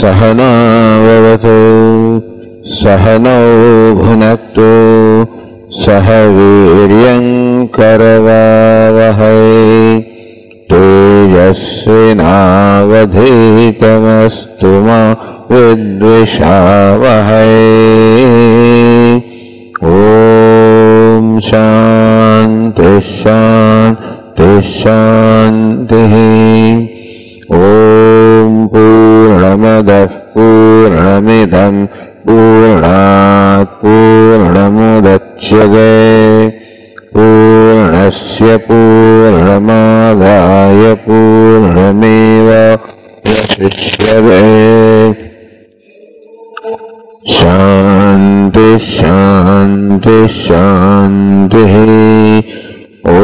सहनाववतु सहनौ भुनक्तु सह वीर्यङ्करवावहै तेजस्विनावधीतमस्तु मा विद्विषावहै। ॐ शान्ति शान्ति शान्तिः। ॐ पूर्णमदः पूर्णमिदं पूर्णात् पूर्णमुदच्यते पूर्णस्य पूर्णमादाय पूर्णमेवावशिष्यते। शान्ति शान्ति शान्तिः। ॐ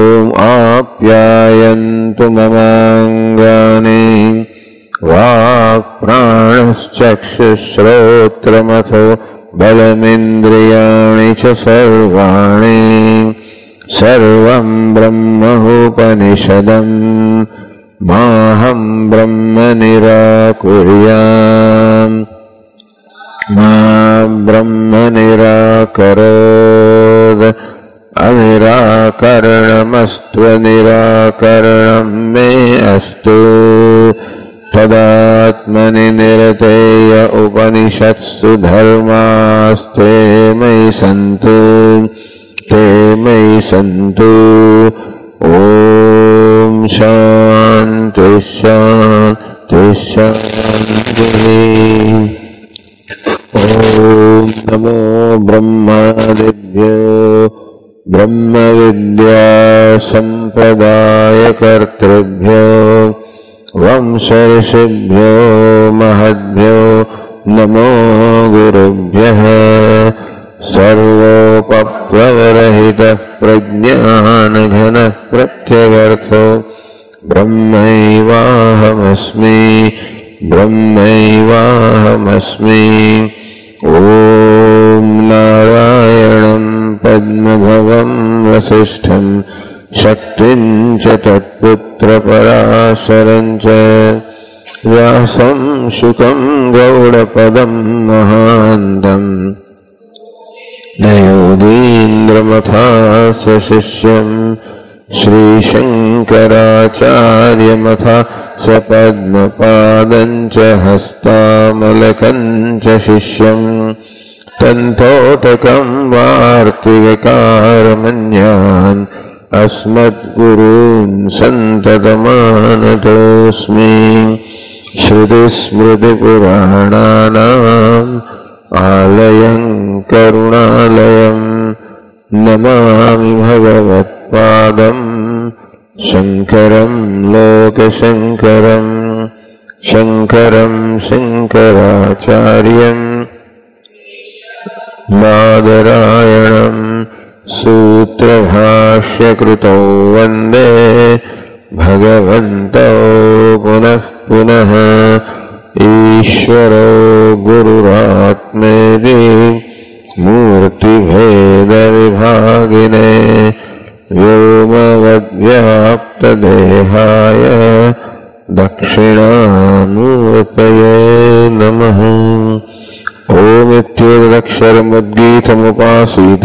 आप्यायन्तु ममाङ्गानि वाक्प्राणश्चक्षुश्रोत्रमथो बलमिन्द्रियाणि च सर्वाणि सर्वं ब्रह्मोपनिषदम् माहं ब्रह्म निराकुर्याम् मा ब्रह्म निराकरोत् अनिराकरणमस्त्वनिराकरणं मे अस्तु। तदात्मनि निरतेय उपनिषत्सु धर्मास्ते मयि सन्तु ते मयि सन्तु। ॐ शान्ति शान्ति शान्तिः। ॐ नमो ब्रह्मादिभ्यो ब्रह्मविद्या सम्प्रदायकर्तृभ्यो वंशऋषिभ्यो महद्भ्यो नमो गुरुभ्यः। सर्वोपप्लवरहितः प्रज्ञानघनः प्रत्यगर्थो ब्रह्मैवाहमस्मि ब्रह्मैवाहमस्मि। ॐ नारायणं पद्मभवं वसिष्ठं शक्तिं च तत्पुत्रपराशरं च व्यासं शुकं गौडपदं महान्तम् योगीन्द्रमथास्य शिष्यं श्रीशङ्कराचार्यमथास्य पद्मपादं च हस्तामलकं च शिष्यं तन्तोटकं वार्तिककारमन्यान् अस्मद्गुरून् सन्ततमानतोऽस्मि। श्रुतिस्मृतिपुराणानाम् आलयं करुणालयं नमामि भगवत्पादं शङ्करं लोकशङ्करं शङ्करं शङ्कराचार्यं बादरायणं सूत्रभाष्यकृतौ वन्दे भगवन्तौ पुनः पुनः। ईश्वरो गुरुरात्मेति मूर्तिभेदविभागिने व्योमवद्व्याप्तदेहाय दक्षिणामूर्तये नमः। ओमित्येतदक्षरमुद्गीतमुपासीत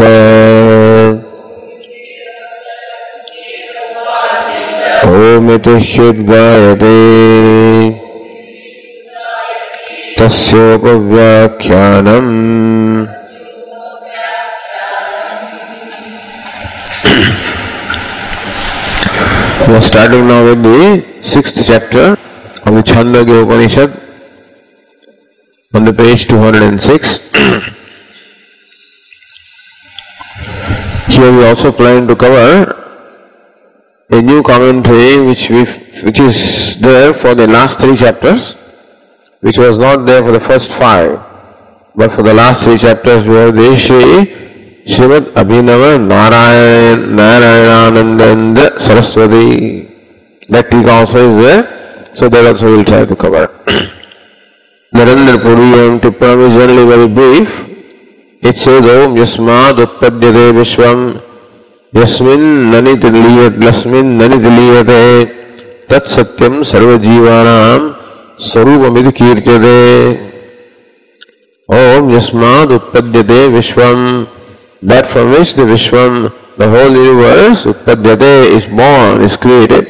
ओमिति ह्युद्गायते तस्योपव्याख्यानम्। We are starting now with the 6th chapter of the Chhandogya Upanishad on the page 206. Here we also plan to cover a new commentary which is there for the last 3 chapters, which was not there for the first 5, but for the last 3 chapters we have the Srimad Abhinava Narayanananda Saraswati. That tika also is there, so that also we will try to cover. Narendra Puriyam Tippanam is generally very brief. It says, Om Yasmad Utpadyate Vishwam Yasmin Nanit Liyate Tat Satyam Sarva Jivanam Sarupamiti Kirtyate. Om Yasmad Utpadyate Vishwam, that from which the Vishwam, the whole universe, Utpadyate, is born, is created.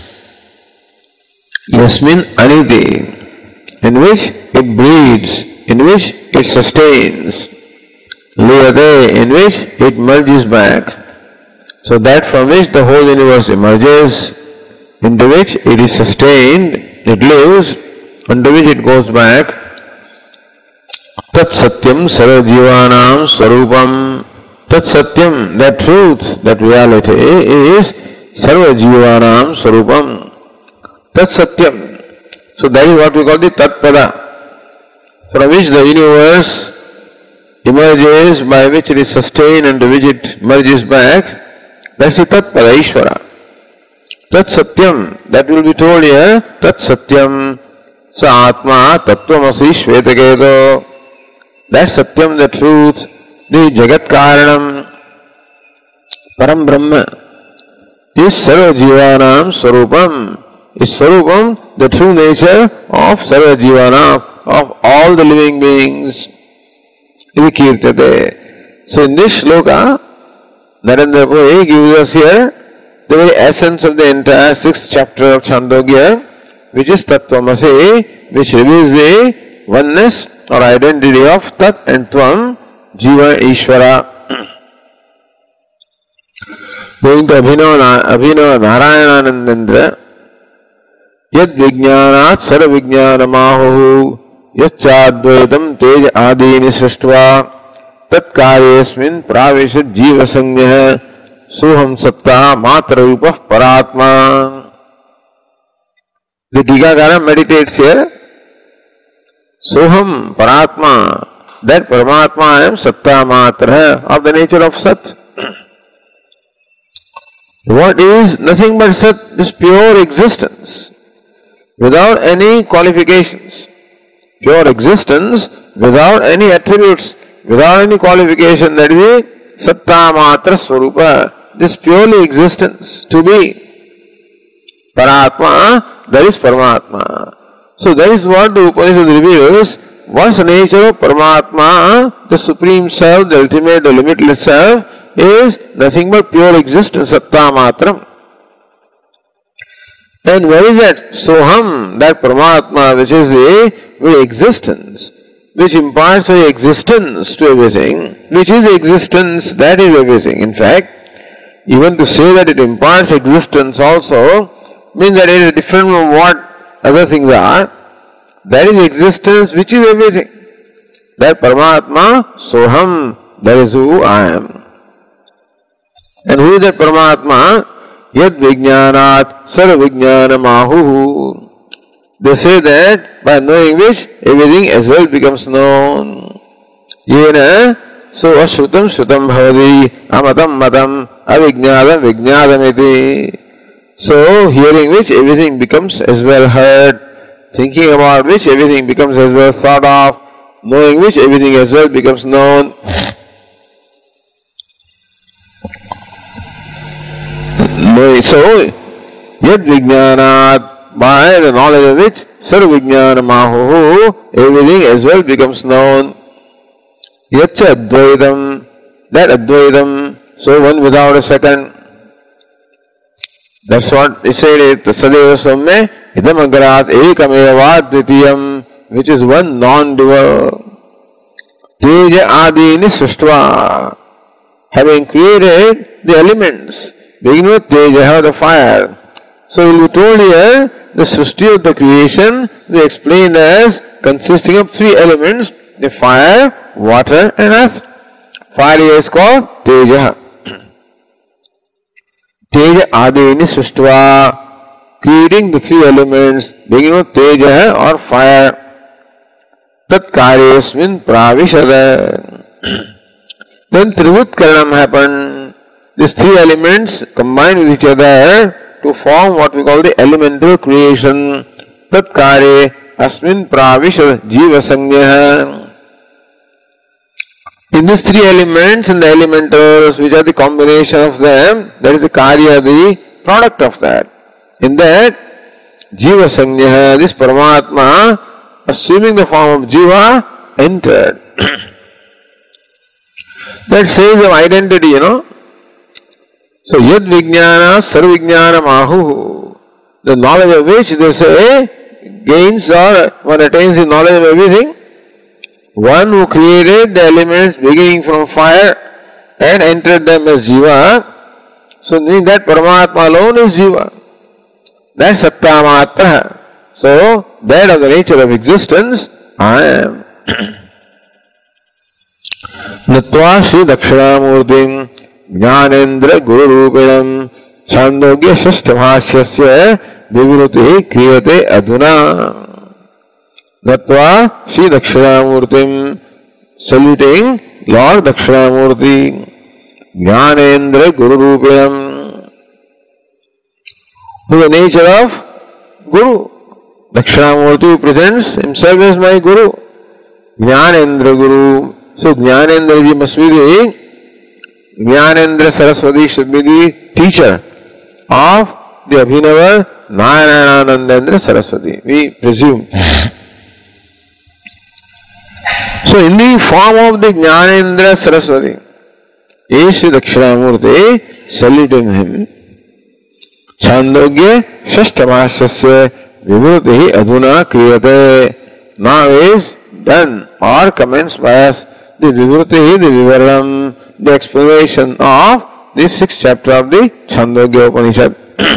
Yasmin Aniti, in which it breeds, in which it sustains. Liyate, in which it merges back. So that from which the whole universe emerges, into which it is sustained, it lives, into which it goes back. Tat Satyam Sarva Jivanam Swarupam. Tat Satyam, that truth, that reality is Sarva Jivanam Swarupam. Tat Satyam. So that is what we call the Tat Pada, from which the universe emerges, by which it is sustained, and to which it merges back. That's the Tat Pada Ishvara. Tat Satyam, that will be told here. Tat Satyam Sa Atma Tattvamasi Shvetaketo. That's Satyam, the truth, the Jagat Karanam, Param Brahma, is Sarva Jivanam Swarupam, is Swarupam, the true nature of Sarva Jivana, of all the living beings. Iti Kirtate. So in this shloka, Narendra Puri gives us here the very essence of the entire 6th chapter of Chhandogya, which is Tattvamasi, which reveals the oneness or identity of Tat and Tvam, Jiva, Ishvara. Going to Abhinav Narayananandendra, Yad Vijnanat Sara Vijnanamahu, Yachadvaitam Tej Adini Srishtva, Tat Karyesmin Praveshat Jiva Sanyah, Soham Satta Matra Rupa Paratma. The Tikakara meditates here. Soham Paratma, that Paramatma I am Satta Matra, of the nature of Sat. What is nothing but Sat? This pure existence, without any qualifications. Pure existence, without any attributes, without any qualification, that is Satta Matra Swarupa. This purely existence, to be. Paratma, that is Paramatma. So that is what the Upanishad reveals. What's the nature of Paramatma, the Supreme Self, the ultimate, the limitless Self, is nothing but pure existence, Satta Matram. And what is that? Soham, that Paramatma, which is the very existence, which imparts the existence to everything, which is existence, that is everything. In fact, even to say that it imparts existence also means that it is different from what other things are. That is existence which is everything. That Paramatma, Soham, that is who I am. And who is that Paramatma? Yad Vijnanat Sarva Vijnanamahu. They say that by knowing which everything as well becomes known. Yena so ashrutam shrutam bhavati amatam matam avijnadam vijnadamiti. So, hearing which everything becomes as well heard, thinking about which everything becomes as well thought of, knowing which everything as well becomes known. So, yad vijnanat, by the knowledge of which, sarva vijnanamahu, everything as well becomes known. Yacha advaitam, that advaitam, so one without a second. That's what it said, Sadeva Swamme, Idam Agrat Ekameva Dvitiyam, which is one non-dual. Teja Adini Srishtva, having created the elements, beginning with Teja, the fire. So it will be told here, the Srishti of the creation we explained as consisting of 3 elements, the fire, water and earth. Fire is called Teja. Teja Adini Srishtva, creating the 3 elements, beginning with Teja or fire. Tat Karyesmin Pravishada. Then Trivutkaranam happened. These 3 elements combined with each other to form what we call the elemental creation. Tat Karye Asmin Pravishada Jiva Sanyah. In these 3 elements and the elementals, which are the combination of them, that is the karya, the product of that. In that, Jiva Sanya, this Paramatma, assuming the form of Jiva, entered. That says of identity, So, Yad Vijnana, Sarvijnana Mahu, the knowledge of which they say gains or one attains the knowledge of everything. One who created the elements beginning from fire and entered them as Jiva. So, meaning that Paramatma alone is Jiva. That's Satta Matra. So, that of the nature of existence, I am. Natva Sri Dakshinamurtim Jnanendra Guru Rupinam Chhandogya Shashtamhasyasya Viviruti Kriyate Adhuna. Natva Sri Dakshinamurtim, saluting Lord Dakshinamurti, Jnanendra Guru Rupinam, who the nature of Guru. Dakshinamurti presents himself as my Guru, Jnanendra Guru. So Jnanendra ji must be the Jnanendra Saraswati should be the teacher of the Abhinava Narayananandendra Saraswati, we presume. So in the form of the Jnanendra Saraswati, is Sri Dakshinamurti saluting him. Chhandogya Shashtamashasya Vibhuti Adhuna Kriyate. Now is done or commenced by us the Vibhuti, the Vivaram, the explanation of the 6th chapter of the Chhandogya Upanishad.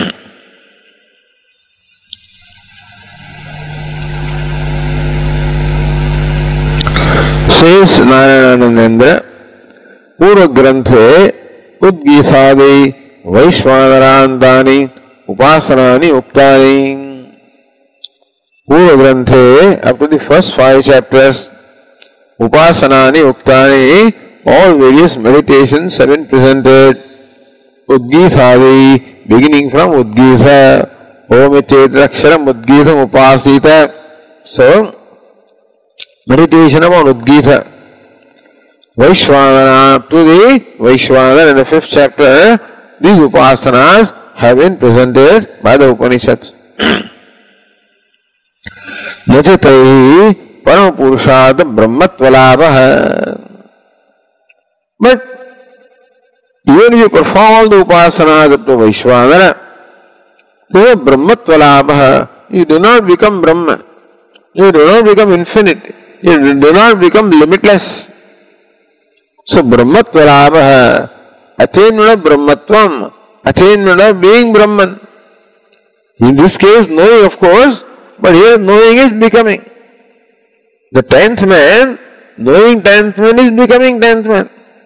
Says Narayananandendra, Purva Granthe Udgithadi Vaishwanarantani Upasanani Uktani. Purva Granthe, up to the first 5 chapters, Upasanani Uktani, all various meditations have been presented. Udgithadi, beginning from Udgitha, Om Ityetaraksharam Udgitham Upasita. So, meditation about Udgitha. Vaishwanara, up to the Vaishwanara in the 5th chapter, these upasanas have been presented by the Upanishads. Nachatai Paramapurushat Brahmatvalabha. But even if you perform all the upasanas up to Vaishwanara, there is Brahmatvalabha. You do not become Brahman. You do not become infinite. You do not become limitless. So Brahmatvalabha, attainment of Brahmatvam, attainment of being Brahman. In this case, knowing of course, but here knowing is becoming. The 10th man, knowing 10th man is becoming 10th man.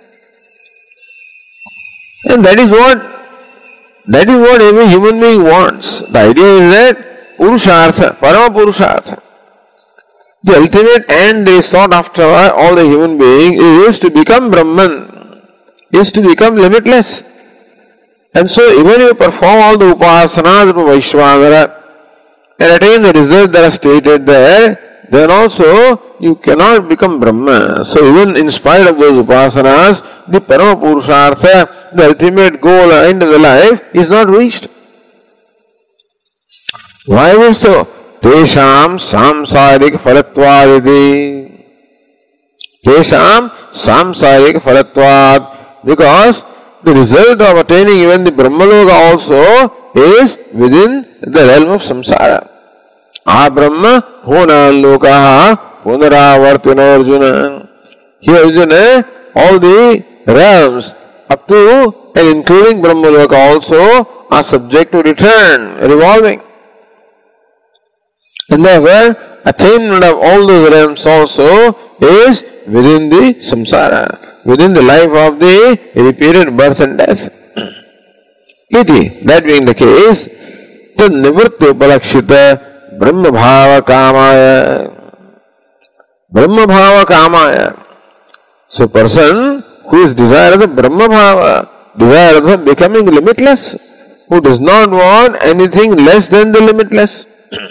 And that is what every human being wants. The idea is that Purushartha, Parama Purushartha. The ultimate end is sought after all the human beings is to become Brahman, is to become limitless. And so even if you perform all the upasanas of Vaishwanara and attain the result that are stated there, then also you cannot become Brahman. So even in spite of those upasanas, the Parama Purushartha, the ultimate goal or end of the life is not reached. Why is so? Tesham samsarik phalatvad. Tesham samsarik phalatvad. Because the result of attaining even the Brahmaloka also is within the realm of samsara. Brahma hona lokaha punaravartino Arjuna. Here Arjuna, all the realms up to and including Brahmaloka also are subject to return, revolving. And therefore, attainment of all those realms also is within the samsara, within the life of the repeated birth and death. Iti, that being the case, the nivritti upalakshita brahma bhava kamaya. Brahma bhava kamaya. So person who is desirous of brahma bhava, desirous of becoming limitless, who does not want anything less than the limitless.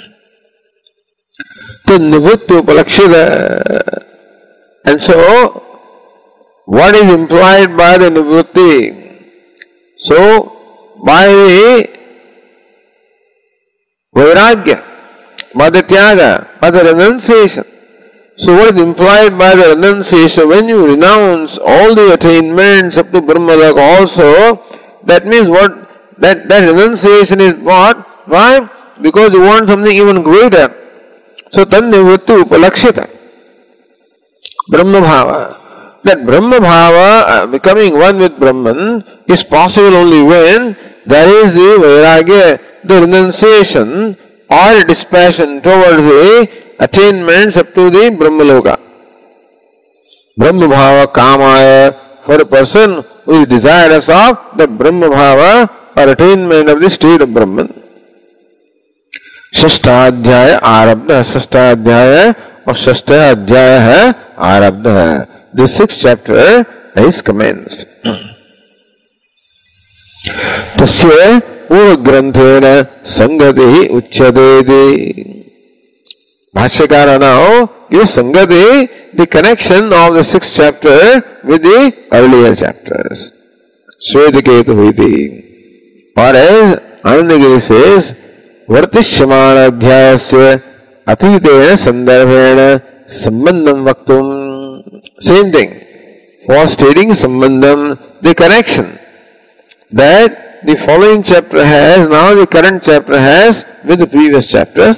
The nivritti upalakshita. And so, what is implied by the nivritti? So, by the vairagya, by the tyaga, by the renunciation. So what is implied by the renunciation? When you renounce all the attainments up to Brahmalok also, that means what? That renunciation is what? Why? Because you want something even greater. So tannivrittu upalakshita. Brahma bhava. That Brahma bhava, becoming one with Brahman, is possible only when there is the vairagya, the renunciation or dispassion towards the attainments up to the Brahmaloka. Brahma bhava kamaya, for a person who is desirous of the Brahma bhava or attainment of the state of Brahman. Shashtadhyaya arabdha, Shashtadhyaya or Shashtadhyaya hai arabdha. The sixth chapter is commenced. Tasya Uragranthena Sangati Uchyadedi. Bhashyakara now gives Sangati, the connection of the sixth chapter with the earlier chapters. Swetaketu Viti. Or as Anandagiri says, Vartishyamana Adhyayasya Atitena Sandarbhena Sambandham Vaktum. Same thing. For stating Sambandham, the connection that the following chapter has, now the current chapter has with the previous chapters.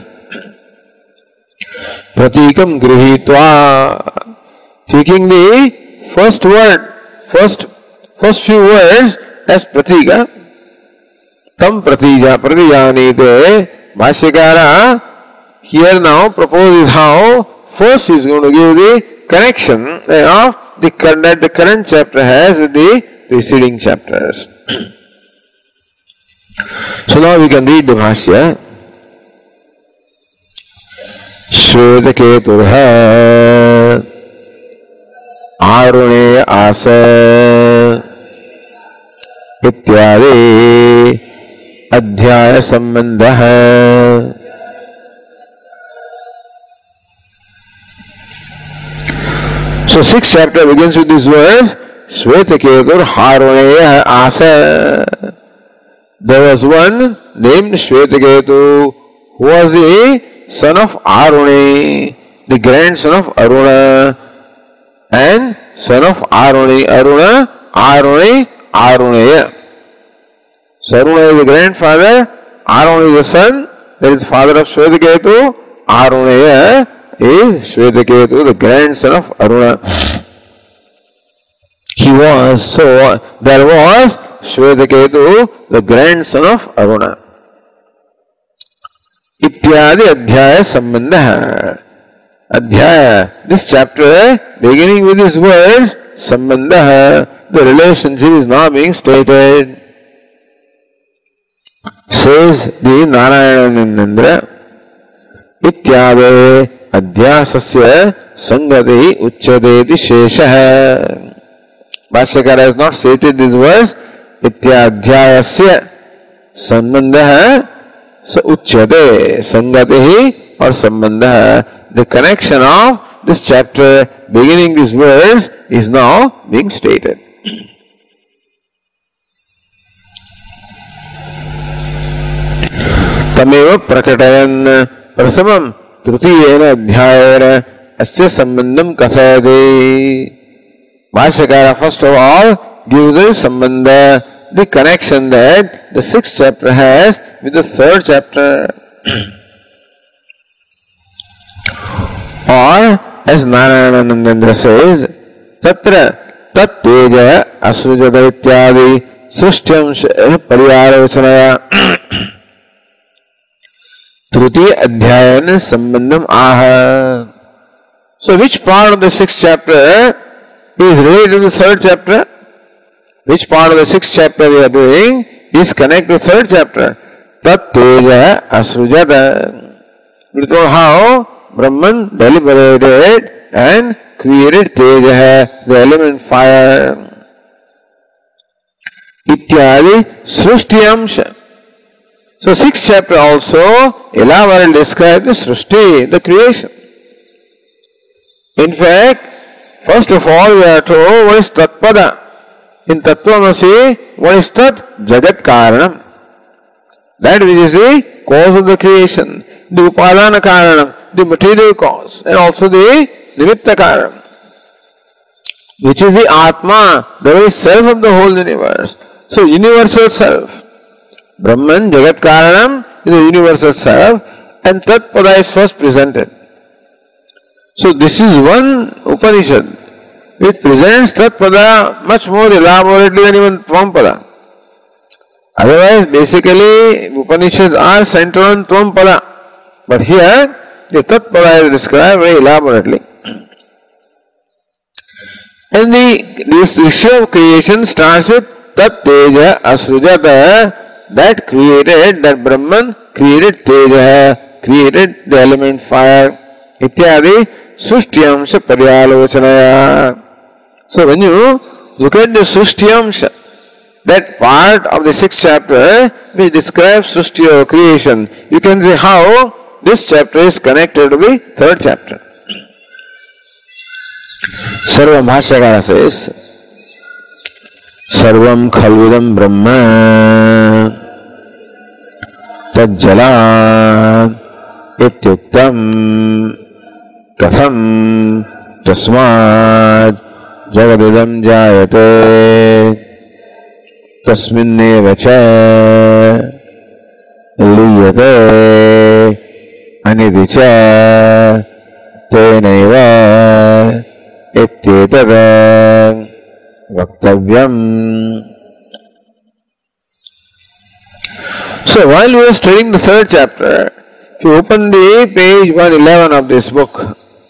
Pratikam Grihitva. Taking the first word, first few words as Pratika. Tam Pratijanite. Bhashyakara here now proposes how first he is going to give the connection of that the current chapter has with the preceding chapters. So now we can read the Bhashya. Shvetaketurha Arune Asa Ityadi Adhyaya Sambandha. So sixth chapter begins with these words, Shvetaketur Haruneya Asa. There was one named Shvetaketu who was the son of Arune, the grandson of Aruna, and son of Arune, Aruneya. So Aruna is the grandfather, Arune is the son, that is the father of Shvetaketu, Aruneya is Shvetaketu, the grandson of Aruna. There was Shvetaketu, the grandson of Aruna. Ityadi Adhyaya Sambandha. Adhyaya, this chapter, beginning with these words, Sambandha, the relationship is now being stated. Says the Narayananandra, Ityade Adhyasasya Sangati Uchyadeti Sheshaha. Bhashyakara has not stated these words. Ityadhyasya Sambandha. So Uchyade Sangati or Sambandha. The connection of this chapter beginning these words is now being stated. Tameva prakatayan prasamam trutiyena adhyayena asya sambandham kathayate. Bhashyakara first of all gives the sambandha, the connection that the sixth chapter has with the third chapter. Or as Narayananandra says, Tatra tat teja asrujada ityadi srishtyam pariyarochanaya Truti adhyayana sambandham aha. So which part of the sixth chapter is related to the third chapter? Which part of the sixth chapter we are doing is connected to the third chapter? Tat teja asrujada. We know how Brahman deliberated and created teja, the element fire. Ityadi srishtyamsha. So sixth chapter also elaborately describes the srishti, the creation. In fact, first of all we are told what is tatpada. In Tattvamasi, what is tat? Jagat Karanam. That which is the cause of the creation, the upadana karanam, the material cause, and also the nimitta karanam, which is the Atma, the very self of the whole universe. So, universal self. Brahman, Jagat Karanam is the universal self, and Tat Pada is first presented. So, this is one Upanishad which presents Tat Pada much more elaborately than even Tvam Pada. Otherwise, basically, Upanishads are centered on Tvam Pada. But here, the Tat Pada is described very elaborately. And this issue of creation starts with Tat Teja Asrujata, that created, that Brahman created Teja, created the element fire, ityadi Sushtiyamsha Paryalochanaya. So when you look at the Sushtiyamsha, that part of the 6th chapter which describes Sushti or creation, you can say how this chapter is connected to the 3rd chapter. Sarvam Bhashyakara says, Sarvam Khalvidam Brahma Tajjala Ityuktam Katham Tasmad Jagadidam Jayate Tasminneva Cha Liyate Anidhicha Tenaiva Ityetara Vaktavyam. So while we are studying the 3rd chapter, if you open the page 111 of this book,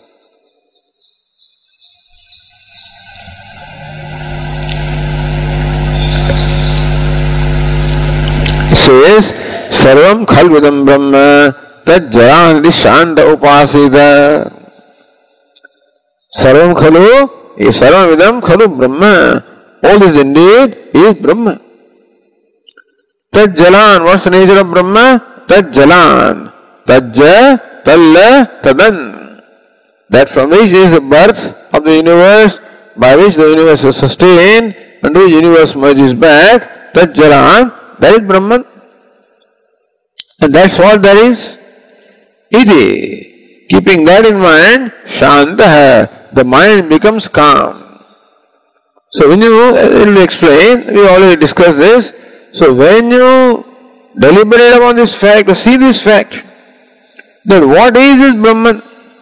it says, Sarvam Khalvidam Brahma Tad Jayanadi Shanda Upasida. Sarvam Khalu is Sarvam Vidam Khalu Brahma. All is indeed is Brahma. Tad Jalan, what's the nature of Brahma? Tad Jalan. Tajja, Talla, Tadan. That from which is the birth of the universe, by which the universe is sustained, and the universe merges back. Tad Jalan, that is Brahman. And that's what that is. Iti. Keeping that in mind, Shantaha, the mind becomes calm. So when you, it will explain, we already discussed this. So when you deliberate upon this fact, or see this fact, that what is Brahman?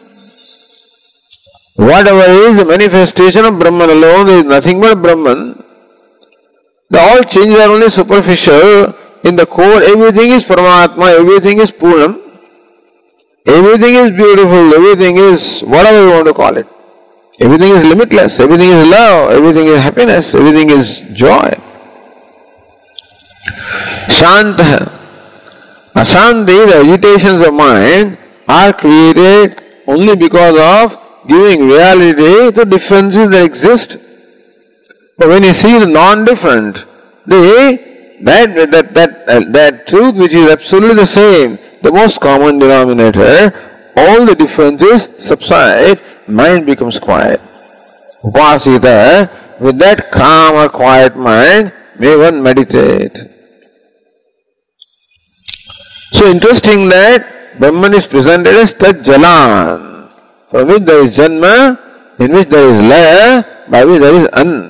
Whatever is the manifestation of Brahman alone, there is nothing but Brahman. The all changes are only superficial. In the core, everything is Paramatma, everything is Purnam, everything is beautiful, everything is whatever you want to call it. Everything is limitless, everything is love, everything is happiness, everything is joy. Shanta. Asanti, the agitations of mind, are created only because of giving reality to differences that exist. But when you see the non-different, that truth which is absolutely the same, the most common denominator, all the differences subside, mind becomes quiet. Upasita, with that calm or quiet mind, may one meditate. So interesting that Brahman is presented as Tat Jalan, from which there is Janma, in which there is Laya, by which there is An.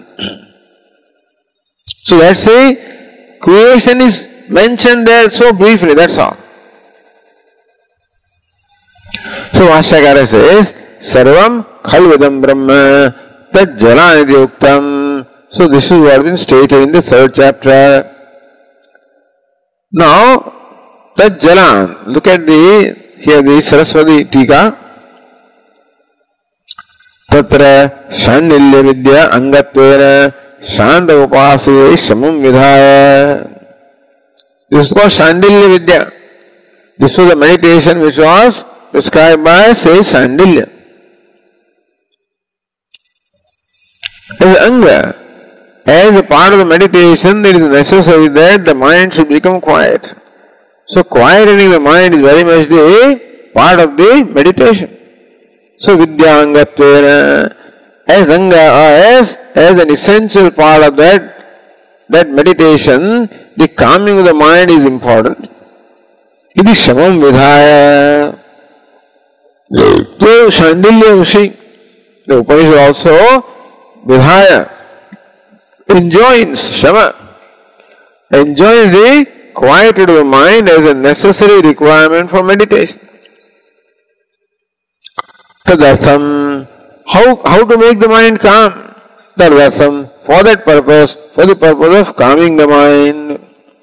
So let's say creation is mentioned there so briefly, that's all. So Bhashyakara says, Sarvam Khalvidam Brahma Tad Jalanidhi Uktam. So this is what has been stated in the 3rd chapter. Now, Tad Jalan, look at here the Saraswati Tika. Tatra Shandilya Vidya Angatvena Shanda Upasya Shamam Vidhaya. This is called Shandilya Vidya. This was a meditation which was prescribed by, say, Shandilya. As Anga, as a part of the meditation, it is necessary that the mind should become quiet. So quietening the mind is very much the part of the meditation. So Vidyangatvena, as Anga, as an essential part of that meditation, the calming of the mind is important. Iti Shamam Vidhaya. So Chandogya Rishi, the Upanishad also Vidhaya enjoins Shama, enjoins the quietude of the mind as a necessary requirement for meditation. Tadartham, how to make the mind calm? Tadartham, for that purpose, for the purpose of calming the mind.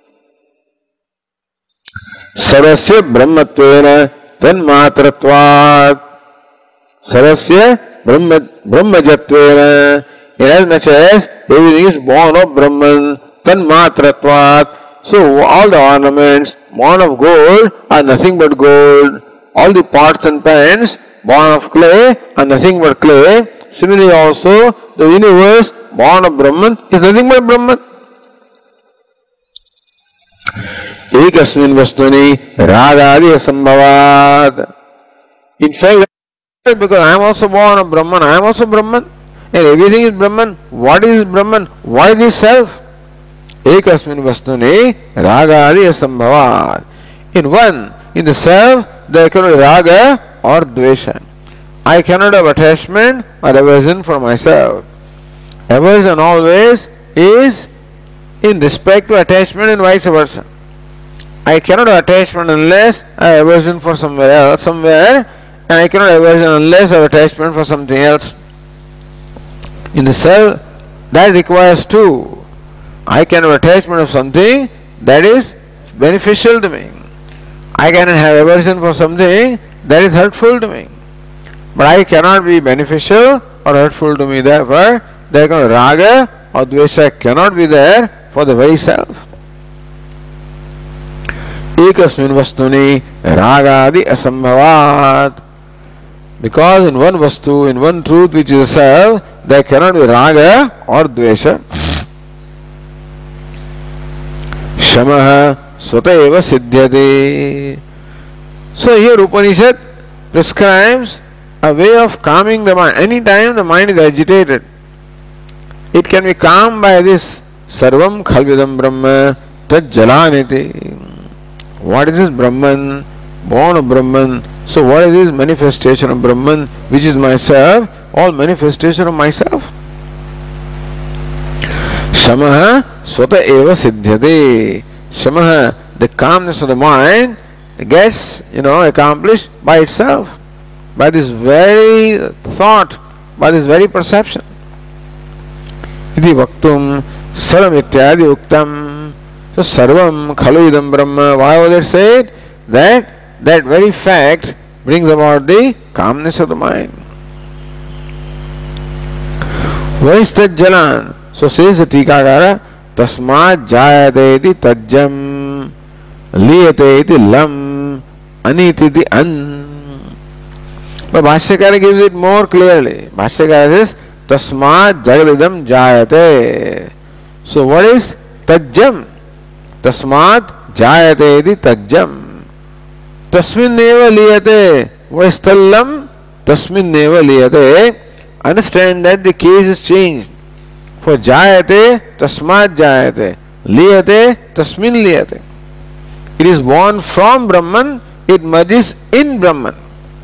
Sarasya brahmatvena tanmatratvat. Sarasya brahmajatvena. Inasmuch as everything is born of Brahman, tanmatratvat. So all the ornaments born of gold are nothing but gold. All the pots and pans born of clay are nothing but clay. Similarly also the universe born of Brahman is nothing but Brahman. Ekasmin vastuni ragadi asambhavat. In fact, because I am also born of Brahman, I am also Brahman, and everything is Brahman. What is Brahman? What is self? Ekasmin vastuni ragadi asambhavat. In the self, there cannot be raga or dvesha. I cannot have attachment or aversion for myself. Aversion always is in respect to attachment and vice versa. I cannot have attachment unless I have aversion for somewhere, and I cannot have aversion unless I have attachment for something else. In the self, that requires two. I can have attachment of something that is beneficial to me. I can have aversion for something that is hurtful to me. But I cannot be beneficial or hurtful to me. Therefore, there cannot raga or dvesha cannot be there for the very self. Ekasmin vastuni ragadi asambhavat. Because in one vastu, in one truth which is a self, there cannot be raga or dvesha. Shamaha swateva siddhyate. So here Upanishad prescribes a way of calming the mind. Anytime the mind is agitated, it can be calmed by this Sarvam Khalvidam Brahma Tad Jalaniti. What is this Brahman? Born of Brahman. So what is this manifestation of Brahman, which is myself? All manifestation of myself. Shamaha Swata Eva Siddhyate. Shamaha, the calmness of the mind, gets accomplished by itself, by this very thought, by this very perception. Iti vaktum sarvam ityadi uktam. So sarvam khalu idam brahma. Why was it said? That very fact brings about the calmness of the mind. Where is that jalan? So says the Tikakara, tasmat jayate iti tajjam liyate iti lam aniti iti an. But Bhashyakara gives it more clearly. Bhashyakara says, tasmat jagadidam jayate. So what is tajjam? Tasmat jayate iti tajjam. Tasmin neva liyate. What is tallam? Tasmin neva liyate. Understand that the case is changed. For jayate, tasmat jayate. Liyate, tasmin liyate. It is born from Brahman, it merges in Brahman.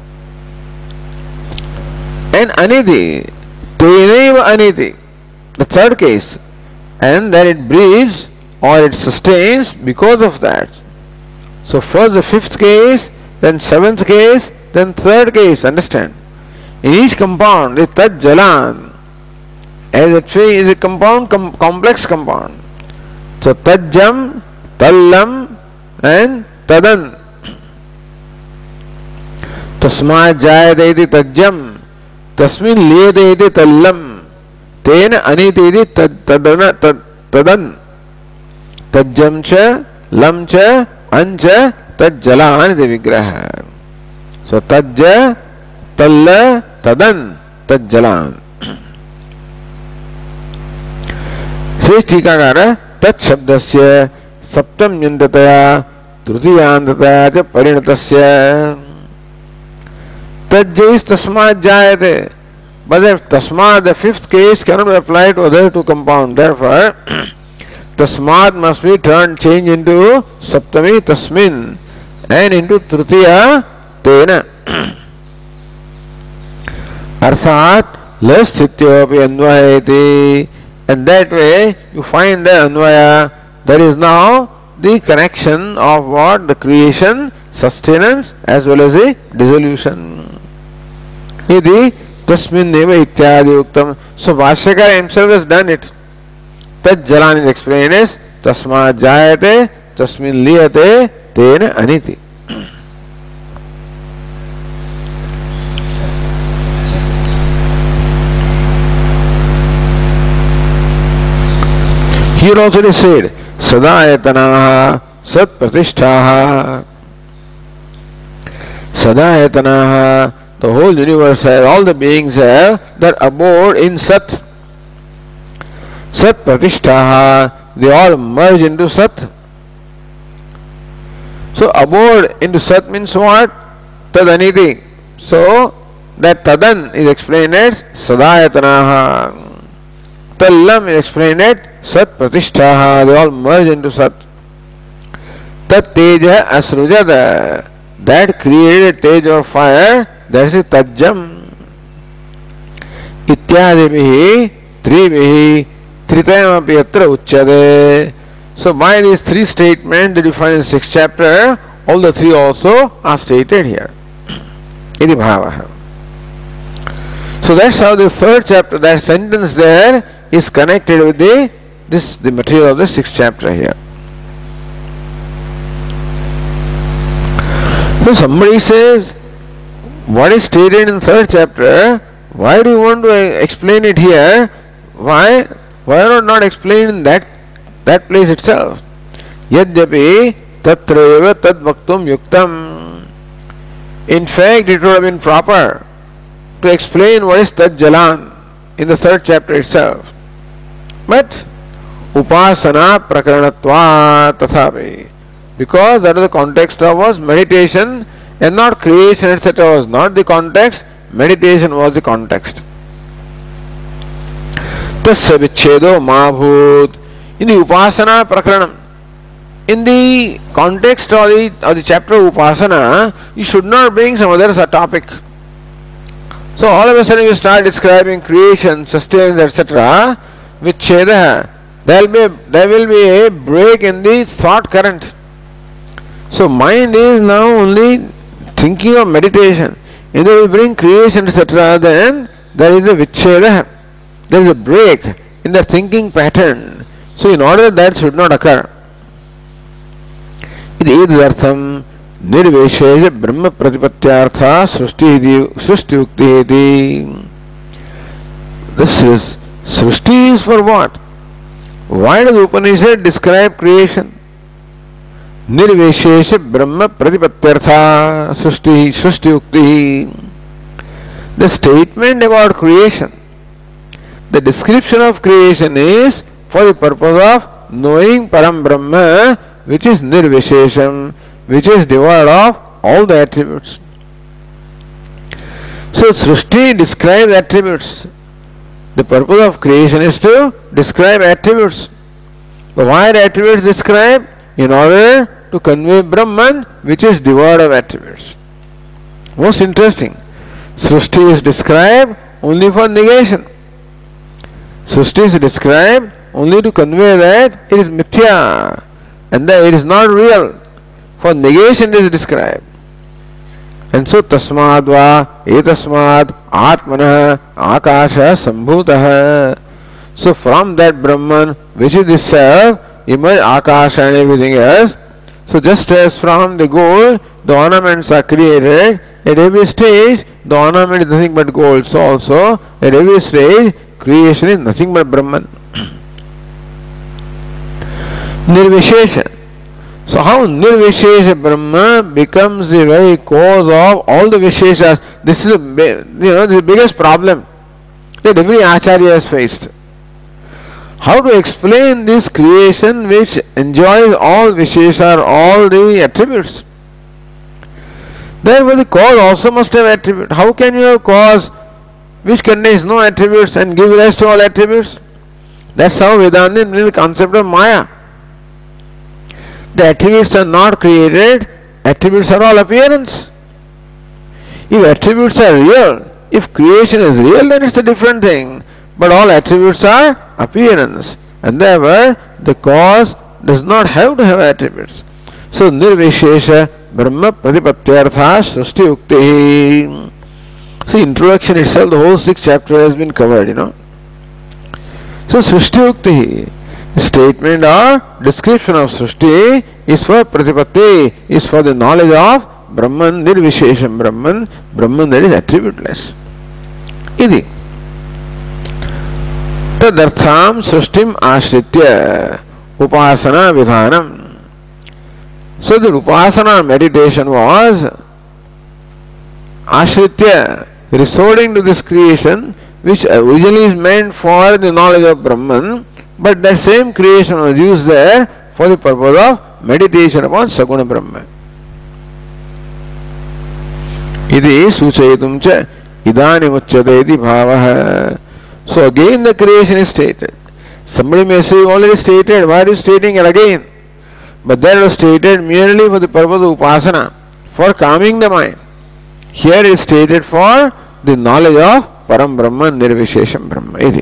And aniti, tenaiva aniti, the third case, and that it breathes or it sustains because of that. So first the fifth case, then seventh case, then third case, understand. In each compound, the tad jalan, as it is a compound, complex compound. So tajjam, tallam and tadan. Tasmat jayate iti tajjam. Tasmin liyate iti tallam. Tena aniti iti tadan. Tajjam cha, lam cha, ancha, tajjalan iti vigraha. So tajja, talla, tadan, tajjalan. Says Tikakara, tat shabdasya saptam yantataya trutiyantataya cha parinatasya. Tajja is tasmat jayate. But if tasmat, the fifth case, cannot be applied to other two compounds. Therefore, tasmat must be changed into saptami tasmin. and into Tritiya Tena. Arthat Lasthityopi Anvayati, and that way you find the Anvaya. There is now the connection of what? The creation, sustenance as well as the dissolution. Iti Tasmin Neva Ityadi Uktam. So Bhashyakara himself has done it. Tad Jalan is explained as Tasma Jayate Tasmin Liyate Tena Aniti. Here also it is said, Sadayatanaha Sat Pratishtaha. Sadayatanaha, the whole universe, all the beings have their abode in Sat. Sat Pratishtaha, they all merge into Sat. So abode into Sat means what? Tadaniti. So that Tadan is explained as Sadayatanaha. Tallam is explained as Sat Pratishtaha, they all merge into Sat. Tat Teja Asrujada, that created Teja of fire, that is Tajjam. Ityadibihi, Tribihi, Tritayamapi Atra Uchyade. So by these three statements that you find in 6th chapter, all the three also are stated here. Iti Bhavaha. So that's how the 3rd chapter, that sentence there is connected with the material of the 6th chapter here. So somebody says, what is stated in 3rd chapter, why do you want to explain it here? Why not explain in that place itself? Yadyapi tatreva tad vaktum yuktam. In fact, it would have been proper to explain what is Tad Jalan in the 3rd chapter itself. But Upasana Prakaranatva Tathapi, because that is the context of was meditation and not creation, etc. was not the context, meditation was the context. Tasya Vichhedo Mahabhut. In the Upasana Prakaranam, in the context of the chapter of Upasana, you should not bring some other topic. So all of a sudden you start describing creation, sustenance, etc. Vichheda, there will be a break in the thought current. So mind is now only thinking of meditation. If they will bring creation, etc., then there is a vichheda, there is a break in the thinking pattern. So in order that should not occur. Iti edartham nirveshesha brahma pratipatyartha srushti ukti iti. This is Srushti is for what? Why does Upanishad describe creation? Nirveshesha Brahma Pratipatyartha Srushti Ukti. The statement about creation, the description of creation is for the purpose of knowing Param Brahma, which is Nirveshesham, which is devoid of all the attributes. So Srushti describes attributes. The purpose of creation is to describe attributes. But why are attributes described? In order to convey Brahman, which is devoid of attributes. Most interesting. Srushti is described only for negation. Srushti is described only to convey that it is mithya and that it is not real. For negation it is described. And so tasmadva etasmad atmanah akasha sambhutah. So from that Brahman, which is the self, emerge akasha and everything else. So just as from the gold the ornaments are created, at every stage the ornament is nothing but gold. So also at every stage creation is nothing but Brahman. Nirvishesha. So how Nirvishesha Brahma becomes the very cause of all the Visheshas. This is the biggest problem that every Acharya has faced. How to explain this creation which enjoys all Vishesha, all the attributes? Therefore the cause also must have attributes. How can you have cause which contains no attributes and give rise to all attributes? That's how Vedanta brings the concept of Maya. The attributes are not created, attributes are all appearance. If attributes are real, if creation is real, then it's a different thing. But all attributes are appearance, and therefore the cause does not have to have attributes. So nirvishesha brahma pratipatyartha srishti ukti. See, introduction itself, the whole 6th chapter has been covered, So srishti ukti, statement or description of srishti is for pratipatti, is for the knowledge of Brahman, nirvishesham Brahman, Brahman that is attributeless. Idi. Tadartham srishtim ashritya upasana vidhanam. So the upasana meditation was ashritya, resorting to this creation which originally is meant for the knowledge of Brahman, but that same creation was used there for the purpose of meditation upon Saguna Brahman. Idi suchayitum cha idani muchyate iti bhavaha. So again the creation is stated. Somebody may say, already stated, why are you stating it again? But that was stated merely for the purpose of upasana, for calming the mind. Here it is stated for the knowledge of Param Brahman, Nirvishesham Brahma. Iti.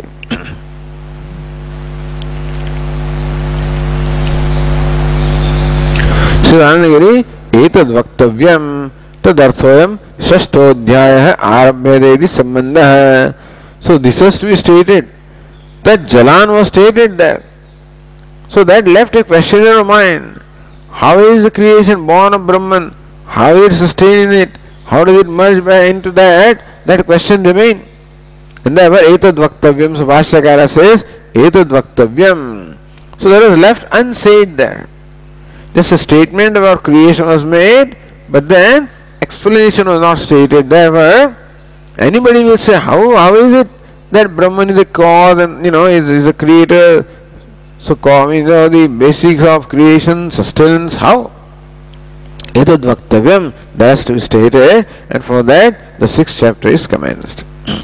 So Anandagiri, etad vaktavyam tadarthoyam shashtodhyaya arabhyadedi sambandha. So this has to be stated. That Jalan was stated there. So that left a question in your mind. How is the creation born of Brahman? How is it sustained in it? How does it merge into that? That question remains. And therefore, etad vaktavyam, so Bhashyakara says, etad vaktavyam. So that was left unsaid there. Just a statement about creation was made, but then explanation was not stated. Therefore, anybody will say, how is it that Brahman is the cause and is the creator? So the basics of creation, sustenance, how? Etad vaktavyam, that has to be stated, and for that the 6th chapter is commenced.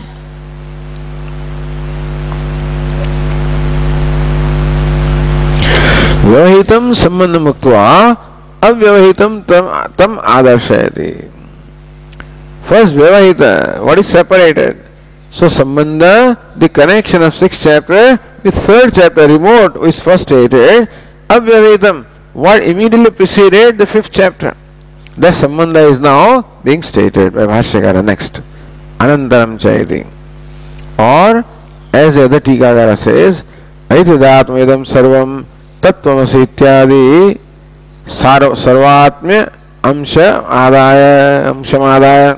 Vyavahitam sambandham uktva avyavahitam tam adarshayati. First Vyavahita, what is separated? So Sambandha, the connection of 6th chapter with 3rd chapter, remote, is first stated. Avyavahitam, what immediately preceded the 5th chapter. That Sambandha is now being stated by Bhashyakara next. Anantaram chayati. Or, as the other Tikakara says, Aitidatmedam sarvam tattvamasi ityadi sarvatmya amsha adaya.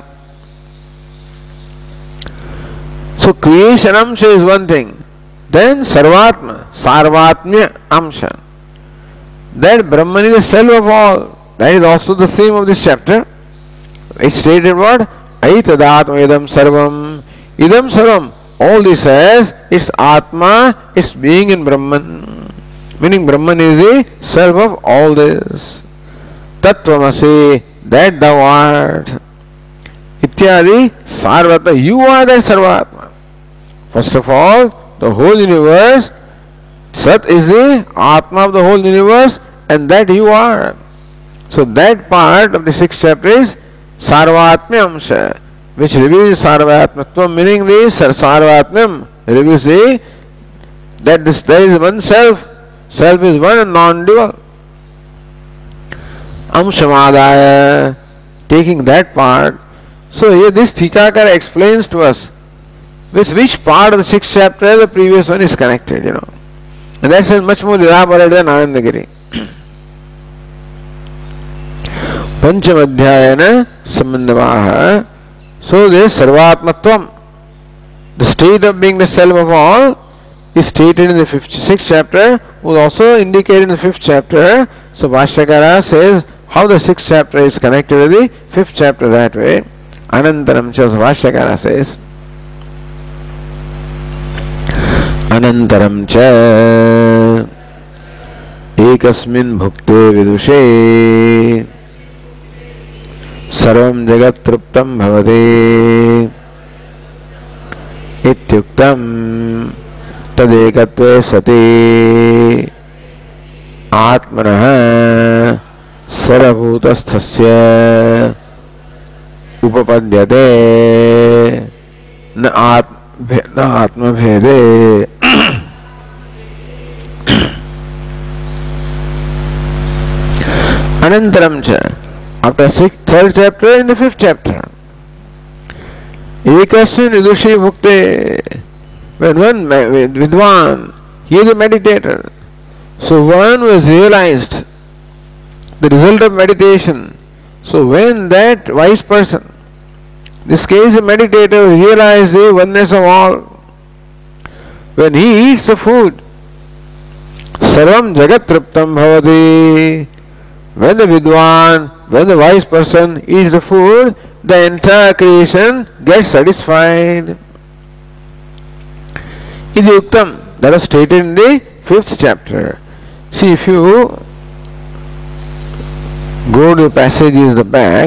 So creation amsha is one thing. Then sarvatma, sarvatmya amsha. That Brahman is the self of all. That is also the theme of this chapter. It stated what? Aitadatma idam sarvam. Idam sarvam. All this says, it's Atma, it's being in Brahman. Meaning Brahman is the self of all this. Tattvamasi, that thou art. Ityadi, sarvatma, you are that sarvatma. First of all, the whole universe, Sat is the Atma of the whole universe, and that you are. So that part of the 6th chapter is Sarvatmya Amsha, which reveals Sarvatmatvam, meaning the Sarvatmyam reveals that there is one self. Self is one and non-dual. Amshamadaya, taking that part. So here this Tikakara explains to us with which part of the 6th chapter the previous one is connected, And that is much more elaborate than Anandagiri. Panchamadhyayana sambandhavaha. So this Sarvatmatvam, the state of being the self of all, is stated in the 6th chapter, was also indicated in the 5th chapter. So Bhashyakara says how the 6th chapter is connected with the 5th chapter that way. Anantaram cha, Bhashyakara says, Anantaram cha ekasmin bhukte vidushe sarvam jagat truptam bhavate ityuktam tadekatve sati atmanah सर्वभूतस्थस्य उपपद्यते न आत्मभेदे। Anantaram cha, after third chapter in the fifth chapter, ekasmin vidushi bhukte, when one vidwan, he is a meditator, so one who has realized the result of meditation, so when that wise person, this case a meditator, realizes the oneness of all, when he eats the food, sarvam jagat triptam bhavati. When the vidwan, when the wise person eats the food, the entire creation gets satisfied. Idi Uktam, that was stated in the fifth chapter. See, if you go to the passages in the back,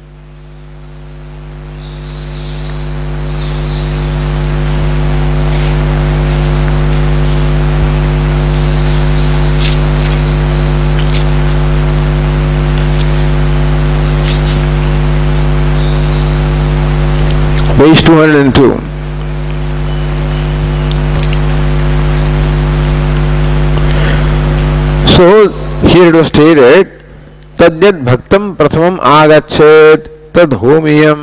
page 202. So here it was stated, tadyat bhaktam prathamam agachet tad homiyam.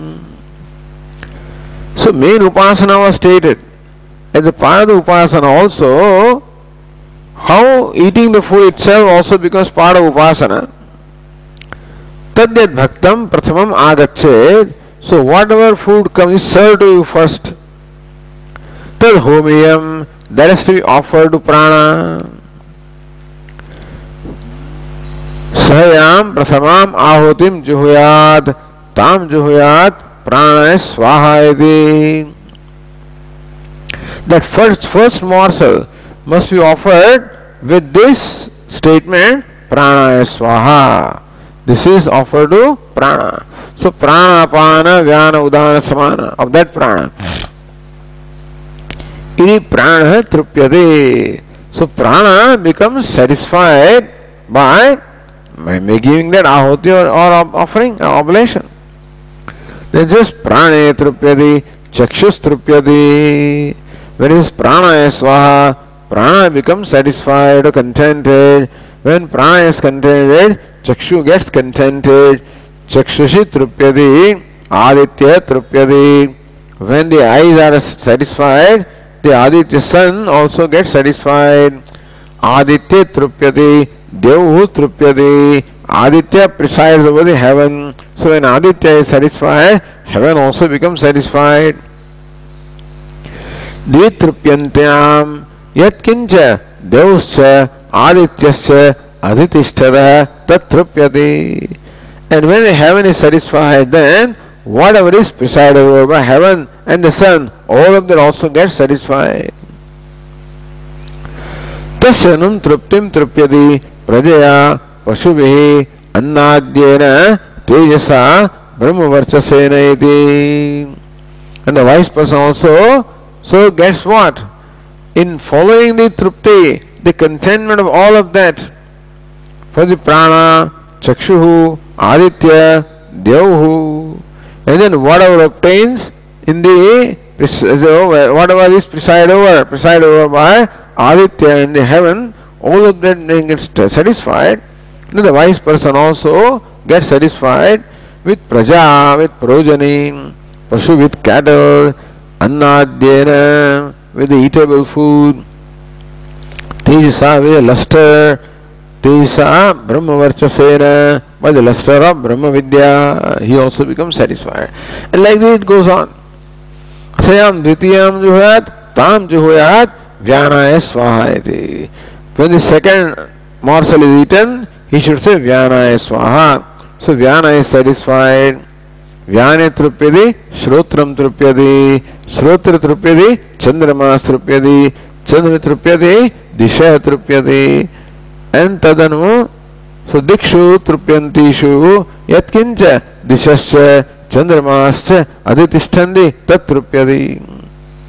So main upasana was stated. As a part of the upasana also, how eating the food itself also becomes part of upasana. Tadyat bhaktam prathamam agachet. So whatever food comes is served to you first. Tad homiyam, that has to be offered to prana. Sahayam prathamam ahutim juhuyat tam juhuyat prana swaha iti. That first morsel must be offered with this statement, prana swaha. This is offered to prana. So prana, apana, vyana, udana, samana, of that prana. Iti prana trupyate. So prana becomes satisfied by giving that ahuti or offering, or oblation. Then just prana trupyate, chakshus trupyate. When is prana swaha, prana becomes satisfied or contented. When prana is contented, chakshu gets contented. Chakshushi trupyati, aditya trupyati. When the eyes are satisfied, the aditya sun also gets satisfied. Aditya trupyati, devhu trupyati. Aditya presides over the heaven. So when aditya is satisfied, heaven also becomes satisfied. Dvitrupyantyam yatkincha devuscha adityascha aditishtada tatrupyati. And when the heaven is satisfied, then whatever is presided over by heaven and the sun, all of them also get satisfied. Tasyanum truptim trupyati prajaya pashubihi annadyena tejasa brahmavarchasena iti. And the wise person also so gets what? In following the trupti, the contentment of all of that, for the prana, chakshuhu, aditya, devhu, and then whatever obtains in the whatever is presided over by aditya in the heaven, all of that gets satisfied. Then the wise person also gets satisfied with praja, with progeny, pashu with cattle, annadyena with the eatable food, tejasa with the luster, tejasa brahmavarchasena by the luster of brahma vidya, he also becomes satisfied. And like this it goes on. Asayam dvitiyam juhuyat tam juhuyat vyanaya swaha iti. When the second morsel is eaten, he should say vyanaya swaha. So vyana is satisfied. Vyane trupyati, shrotram trupyati, shrotra trupyati, chandramas trupyati, chandra trupyati, disha trupyati. And tadanu, so dikshu trupyantishu yatkincha dishascha chandramascha aditishthandi tat trupyati.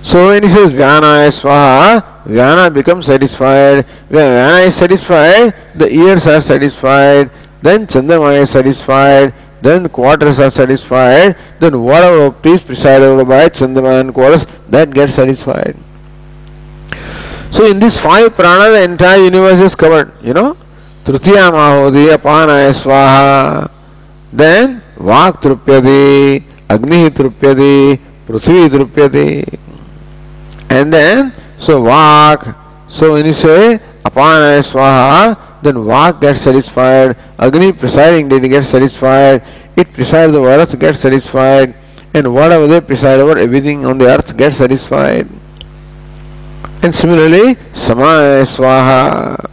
So when he says Vyana Swaha, Vyana becomes satisfied. When Vyana is satisfied, the ears are satisfied, then Chandamaya is satisfied, then quarters are satisfied, then whatever is presided over by Chandamaya and quarters, that gets satisfied. So in these 5 prana, the entire universe is covered, Tritiya Mahodaya Apana Swaha, then Vak Trupyadi, Agni Trupyadi, Prithvi Trupyadi. And then, so Vak, so when you say Apana Swaha, then Vak gets satisfied, Agni presiding deity gets satisfied, it presides over earth gets satisfied, and whatever they preside over, everything on the earth gets satisfied. And similarly, Samaya Swaha.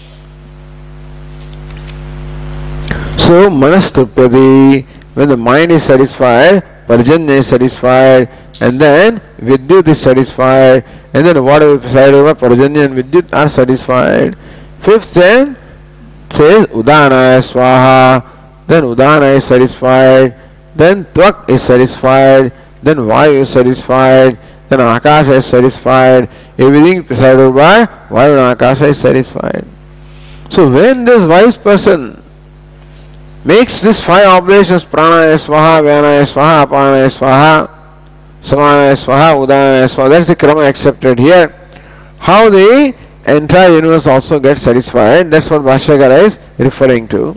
So Manas Trupyadi, when the mind is satisfied, Parjanya is satisfied, and then Vidyut is satisfied, and then whatever presided over, Parjanya and Vidyut are satisfied. 5th then says Udana Swaha, then Udana is satisfied, then Tvak is satisfied, then Vayu is satisfied, then Akasha is satisfied, everything presided over by Vayu and Akasha is satisfied. So when this wise person makes these 5 oblations, Prana Swaha, Vyana Swaha, Apana Swaha, Samana Swaha, Udana Swaha, that's the krama accepted here. How the entire universe also gets satisfied, that's what Bhashyakara is referring to.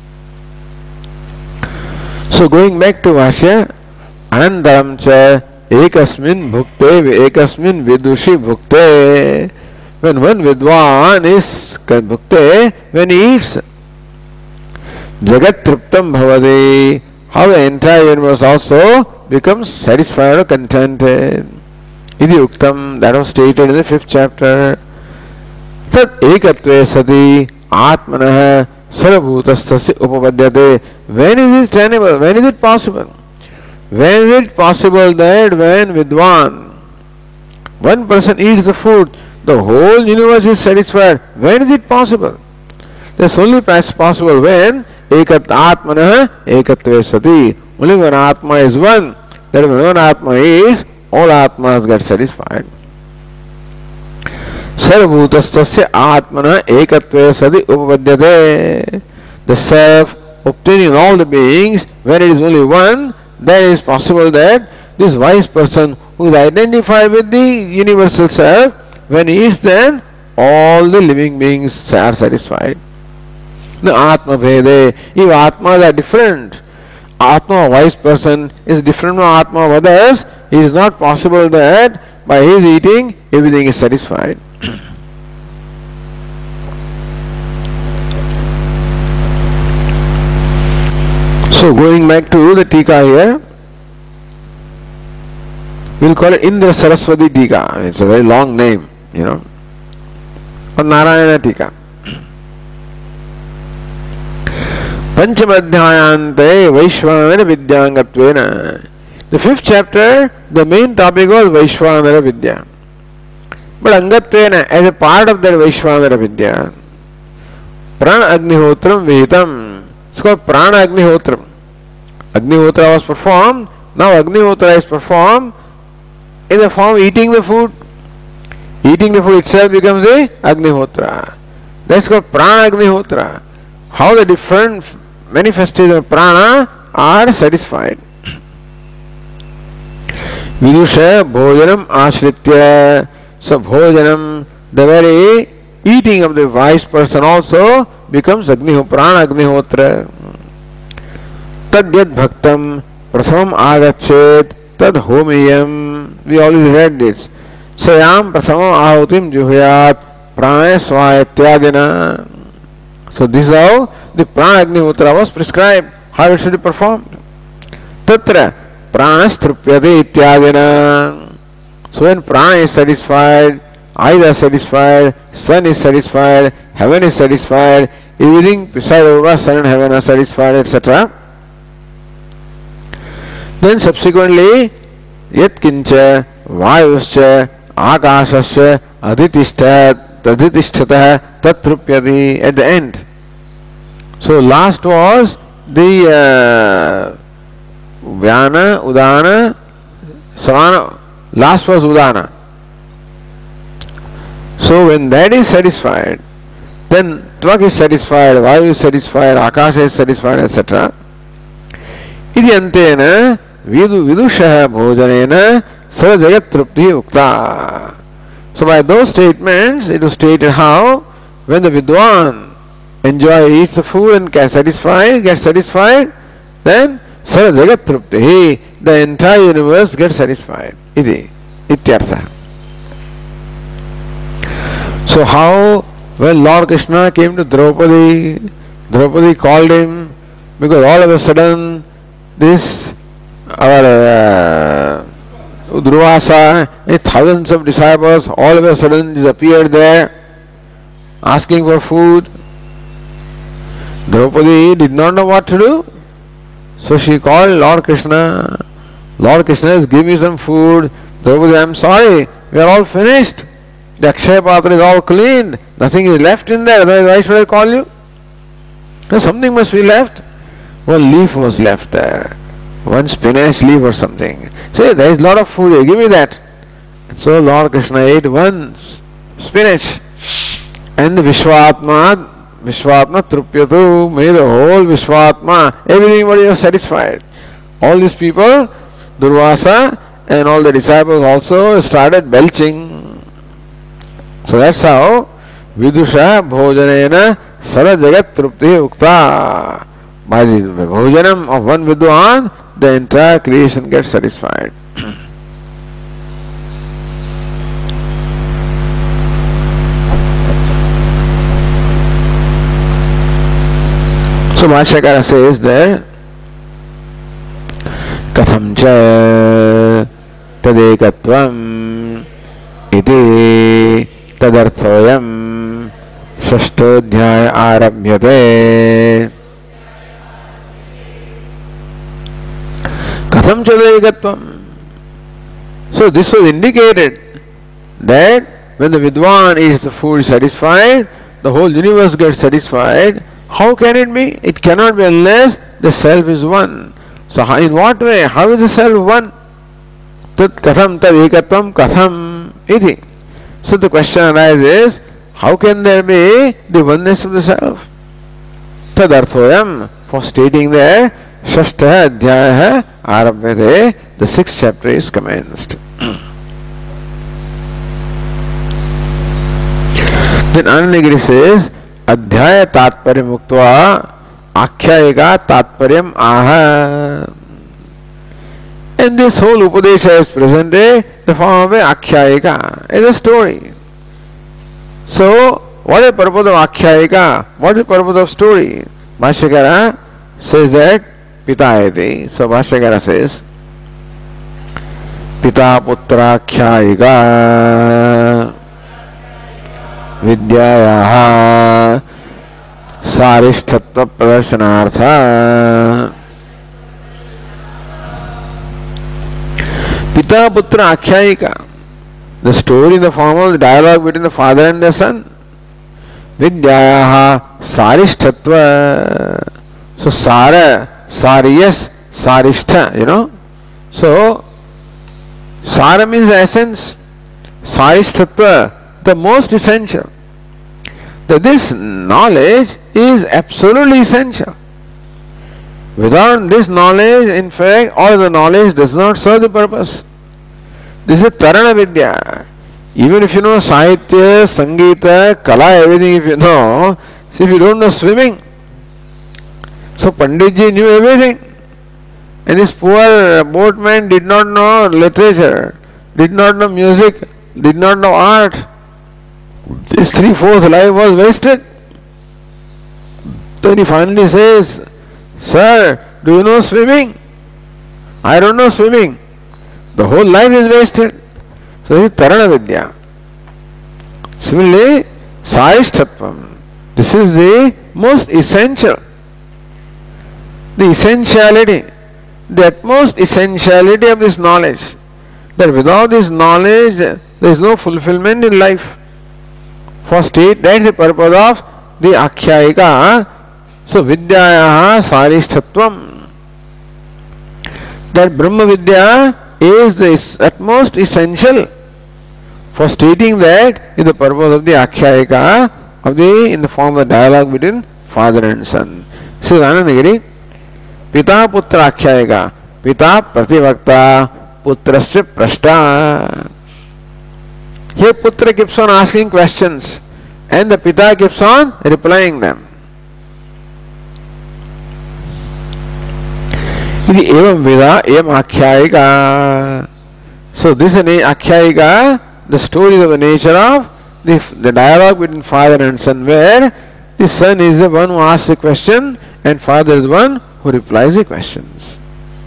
So going back to Bhashya, Anandaram cha ekasmin bhukte ekasmin vidushi bhukte. When one vidwan is bhukte, when he eats, Jagat triptam bhavade, how the entire universe also becomes satisfied or contented. Idi uktam, that was stated in the 5th chapter. Tat ekatve sati atmanah sarvabhutastasya upapadyate. When is it tenable? When is it possible? When is it possible that when Vidwan, one person eats the food, the whole universe is satisfied? When is it possible? That's only possible when Ekat Atmanah Ekatve Sati. Only when Atma is one, that when Atma is, all Atmas get satisfied. Sarvabhutastasya Atmana Ekatve Sati Upapadyate. The self obtaining all the beings, when it is only one, then it is possible that this wise person who is identified with the universal self, when he is, then all the living beings are satisfied. The Atma Vede, if Atmas are different, Atma, a wise person, is different from Atma of others, it is not possible that by his eating everything is satisfied. So going back to the Tika here, we will call it Indra Saraswati Tika. It's a very long name, or Narayana Tika. Panchamadhyayante Vaishvanara Vidyangatvena. The 5th chapter, the main topic was Vaishvanara Vidya. But Angatvena, as a part of that Vaishvanara Vidya, Prana Agnihotram Vihitam. It's called Prana Agnihotram. Agnihotra was performed, now Agnihotra is performed in the form of eating the food. Eating the food itself becomes a Agnihotra. That's called Prana Agnihotra. How the different manifestations of prana are satisfied. Vidusha bhojanam ashritya. So bhojanam, the very eating of the wise person also becomes prana agnihotra. Tad yad bhaktam pratham agachet tad homiyam. We already read this. Sayam prathamam ahutim juhyat prana swaya ityadina. So this is how the prana agnihotra was prescribed, how it should be performed. Tatra pranas trupyate ityadina. So when prana is satisfied, eyes are satisfied, sun is satisfied, heaven is satisfied, everything beside over sun and heaven are satisfied, etc. Then subsequently, yat kincha vayuscha akashasya adhitishta tadhitishthata tatrupyati at the end. So last was the Vyana, Udana, Samana. Last was Udana. So when that is satisfied, then Tvak is satisfied, Vayu is satisfied, Akasha is satisfied, etc. Iti antena vidusha bhojanena sarjagat trupti ukta. So by those statements, it was stated how when the Vidwan eats the food and gets satisfied, then sarjagat trupti, the entire universe gets satisfied. Iti ityartha. So how when Lord Krishna came to Draupadi, Draupadi called him because all of a sudden this our Durvasa, thousands of disciples all of a sudden disappeared there asking for food. Draupadi did not know what to do. So she called Lord Krishna. Lord Krishna, give me some food. Draupadi, I am sorry, we are all finished. The Akshaya Patra is all cleaned. Nothing is left in there. Otherwise, why should I call you? No, something must be left. One leaf was left there. One spinach leaf or something. Say, there is a lot of food here. Give me that. And so Lord Krishna ate one spinach. And the Vishwatma Trupyatu made the whole Vishwatma, everybody was satisfied. All these people, Durvasa and all the disciples also started belching. So that's how Vidusha Bhojanena Sarajagat Trupti Ukta. By the Bhojanam of one Vidwan, the entire creation gets satisfied. So Bhashyakara says there, Katham cha tadekatvam iti tadarthoyam Sashtodhyaya arabhyate. Katham chadayikatvam. So this was indicated that when the Vidwan is the food satisfied, the whole universe gets satisfied. How can it be? It cannot be unless the self is one. So in what way? How is the self one? Tat katham tad ekatvam katham iti. So the question arises, how can there be the oneness of the self? Tadarthoyam, for stating there, Shashtha Adhyaya Arabhyate, the 6th chapter is commenced. Then Anandagiri says, Adhyaya Tatparyam Uktva Akhyayika Tatparyam Aha. And this whole Upadesha is presented in the form of a Akhyayika, as a story. So, what is the purpose of Akhyayika? What is the purpose of story? Bhashyakara says that Pitayati. So Bhashyakara says Pita Putra Akhyayika Vidyayaha Sarishtatva Pradarsanartha. Pita Putra Akhyayika, the story in the form of the dialogue between the father and the son. Vidyayaha Sarishtatva. So Sara, Sariyas, Sarishtha, So Sara means the essence, Sarishtatva, the most essential. That this knowledge is absolutely essential. Without this knowledge, in fact, all the knowledge does not serve the purpose. This is Tarana Vidya. Even if you know Sahitya, Sangeeta, Kala, everything if you know, see if you don't know swimming. So Panditji knew everything. And this poor boatman did not know literature, did not know music, did not know art. His 3/4 life was wasted. Then he finally says, Sir, do you know swimming? I don't know swimming. The whole life is wasted. So this is Tarana Vidya. Similarly, Sarishtatvam. This is the most essential. The essentiality, the utmost essentiality of this knowledge. That without this knowledge, there is no fulfillment in life. For state, that is the purpose of the Akhyayika. So Vidyayaha Sarishtatvam. That Brahma Vidya is the utmost essential for stating that is the purpose of the Akhyayika in the form of the dialogue between father and son. Says Anandagiri, Pita Putra Akhyayika, Pita Prativakta, Putrasya Prashta. Here Putra keeps on asking questions and the Pita keeps on replying them. Evam Veda, Evam Akhyayika. So this is an Akhyayika, the story of the nature of the dialogue between father and son, where the son is the one who asks the question and father is the one who replies the questions.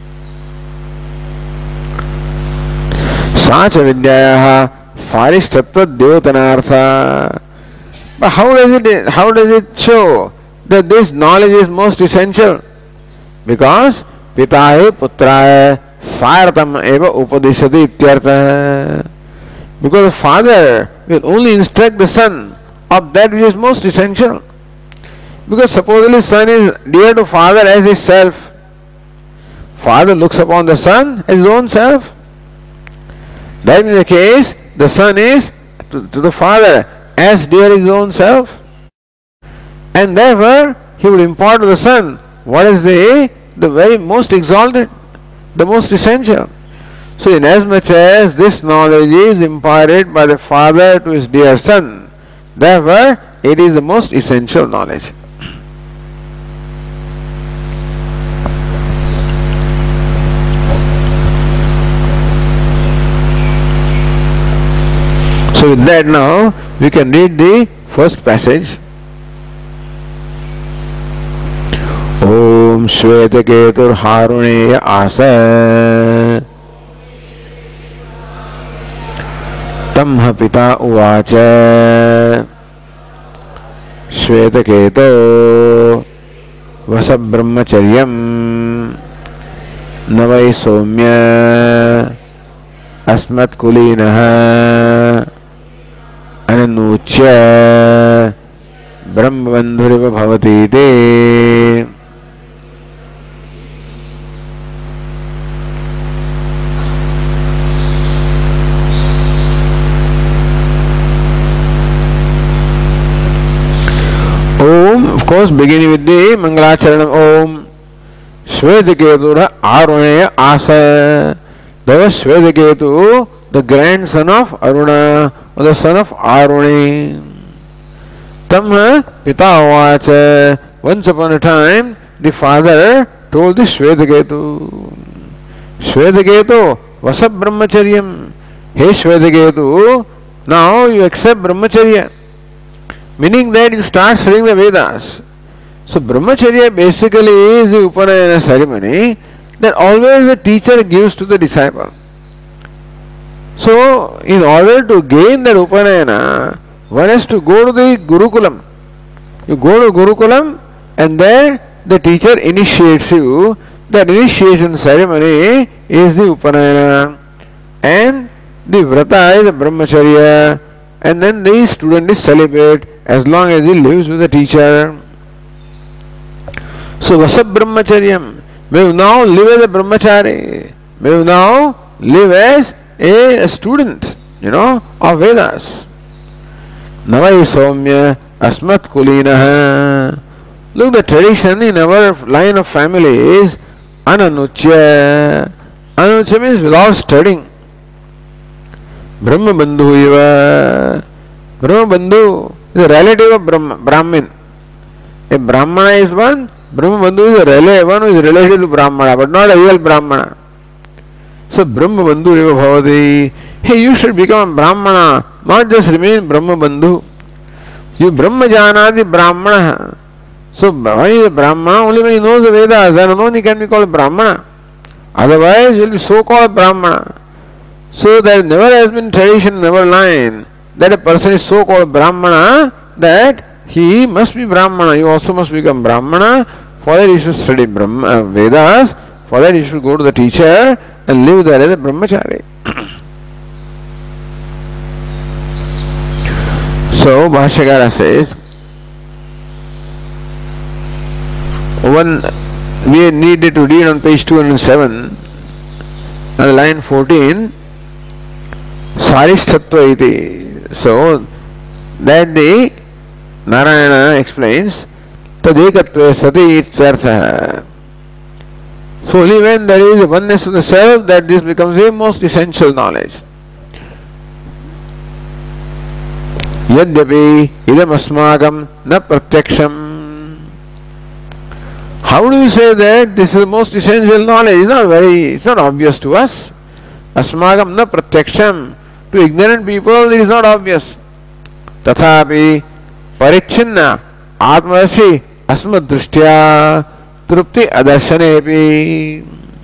Sacha Vidyayaha Sarishtattva Dyotanartha. But how does it show that this knowledge is most essential? Because Pitaye Putraye Sartam Eva Upadishati Ityartha. Because the father will only instruct the son of that which is most essential. Because supposedly son is dear to father as his self. Father looks upon the son as his own self. That being the case, the son is to the father as dear his own self. And therefore, he will impart to the son what is the very most exalted, the most essential. So inasmuch as this knowledge is imparted by the father to his dear son, therefore it is the most essential knowledge. So with that now we can read the first passage. Om Shvetaketur Haruneya Asa Tamha Pita Uvacha Shvetaketo Vasabrahmacharyam Navai Somya Asmat Kulinaha Ananucha Brahmabandhuriva Bhavati Te. Om, of course, beginning with the Mangalacharanam. Om Shvetaketura Aruneya Asa. There was Shvetaketu, the grandson of Aruna, or the son of Aruni. Tamha Pita Vacha. Once upon a time, the father told the Shvetaketu, Shvetaketu, Vasa Brahmacharyam. Hey Shvetaketu, now you accept Brahmacharya. Meaning that you start studying the Vedas. So Brahmacharya basically is the Upanayana ceremony that always the teacher gives to the disciple. So in order to gain that Upanayana, one has to go to the Gurukulam. You go to Gurukulam and there the teacher initiates you. That initiation ceremony is the Upanayana. And the Vrata is the Brahmacharya. And then the student is celibate as long as he lives with the teacher. So Vasa Brahmacharyam. May you now live as a Brahmachari. May you now live as a student, of Vedas. Navai Somya Asmat Kulinaha. Look, the tradition in our line of family is Ananuchya. Ananuchya means without studying. Brahma Bandhu Iva. Brahma Bandhu is a relative of Brahmin. A Brahmana is one, Brahma Bandhu is a relative, one who is related to Brahmana, but not a real Brahmana. So Brahma Bandhu Iva Bhavati. Hey, you should become a Brahmana, not just remain Brahma Bandhu. You Brahma Janati Brahmana. So when he is a Brahmana, only when he knows the Vedas, then alone he can be called Brahmana. Otherwise, he will be so called Brahmana. So there never has been tradition in our line that a person is so called Brahmana that he must be Brahmana. You also must become Brahmana. For that you should study Vedas. For that you should go to the teacher and live there as a Brahmachari. So Bhashyakara says, one we needed to read on page 207 And line 14, Sarishtatva iti. So that the Narayana explains Tadekatve sati ityartha. So only when there is a oneness of the self that this becomes the most essential knowledge. Yadyapi idam asmagam na pratyaksham. How do you say that this is the most essential knowledge? It's not obvious to us. Asmagam na pratyaksham. To ignorant people it is not obvious. Tathapi parichinna atmasi asmad drishtya trupti adarshane.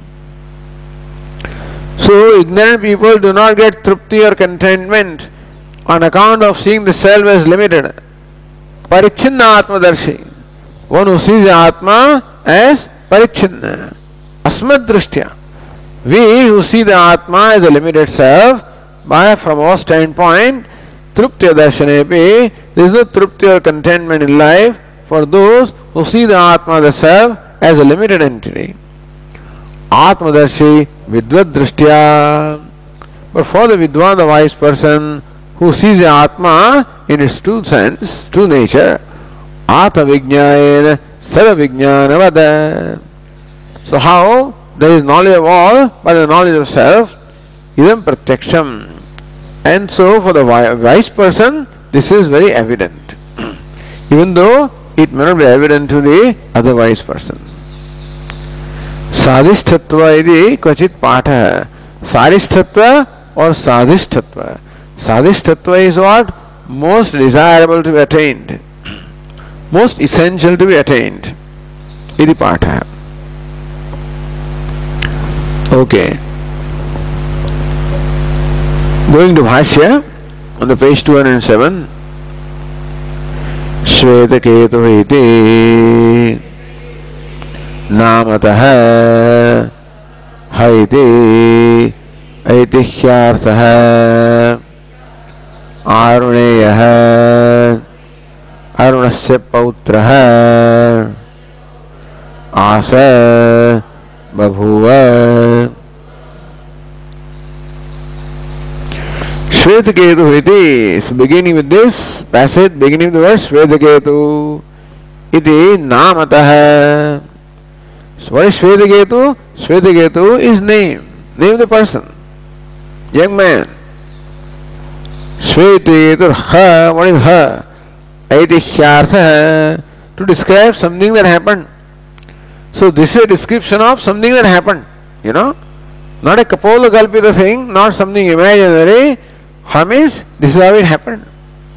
So ignorant people do not get trupti or contentment on account of seeing the self as limited. Parichinna atmadarshi. One who sees the Atma as parichinna. Asmad drishtya. We who see the Atma as a limited self, from our standpoint, trupti darshanepi, there is no trupti or contentment in life for those who see the Atma, the self, as a limited entity. Atmadarshi vidvad drishtya. But for the vidwan, the wise person who sees the Atma in its true sense, true nature, Atma vijnayena sada vijnanavada. So how there is knowledge of all by the knowledge of self, idam pratyaksham. And so for the wise person, this is very evident, even though it may not be evident to the otherwise person. Sadhishtatva iti kvachit patha. Sarishtatva or sadhishtatva. Sadhishtatva is what? Most desirable to be attained, most essential to be attained. Iti patha. Okay. Going to Bhashya on the page 207. Shvetaketu iti namataha haiti aitihyarthaha aruneyaha arunasya pautraha asa babhuva. Shvetaketu iti. So beginning with this passage, beginning with the verse Shvetaketu iti namataha. So what is Shvetaketu? Shvetaketu is name of the person, young man. Shvetaketu ha. What is ha? Aitihyartha. To describe something that happened. So this is a description of something that happened, not a kapola kalpita thing, not something imaginary. Ha means this is how it happened.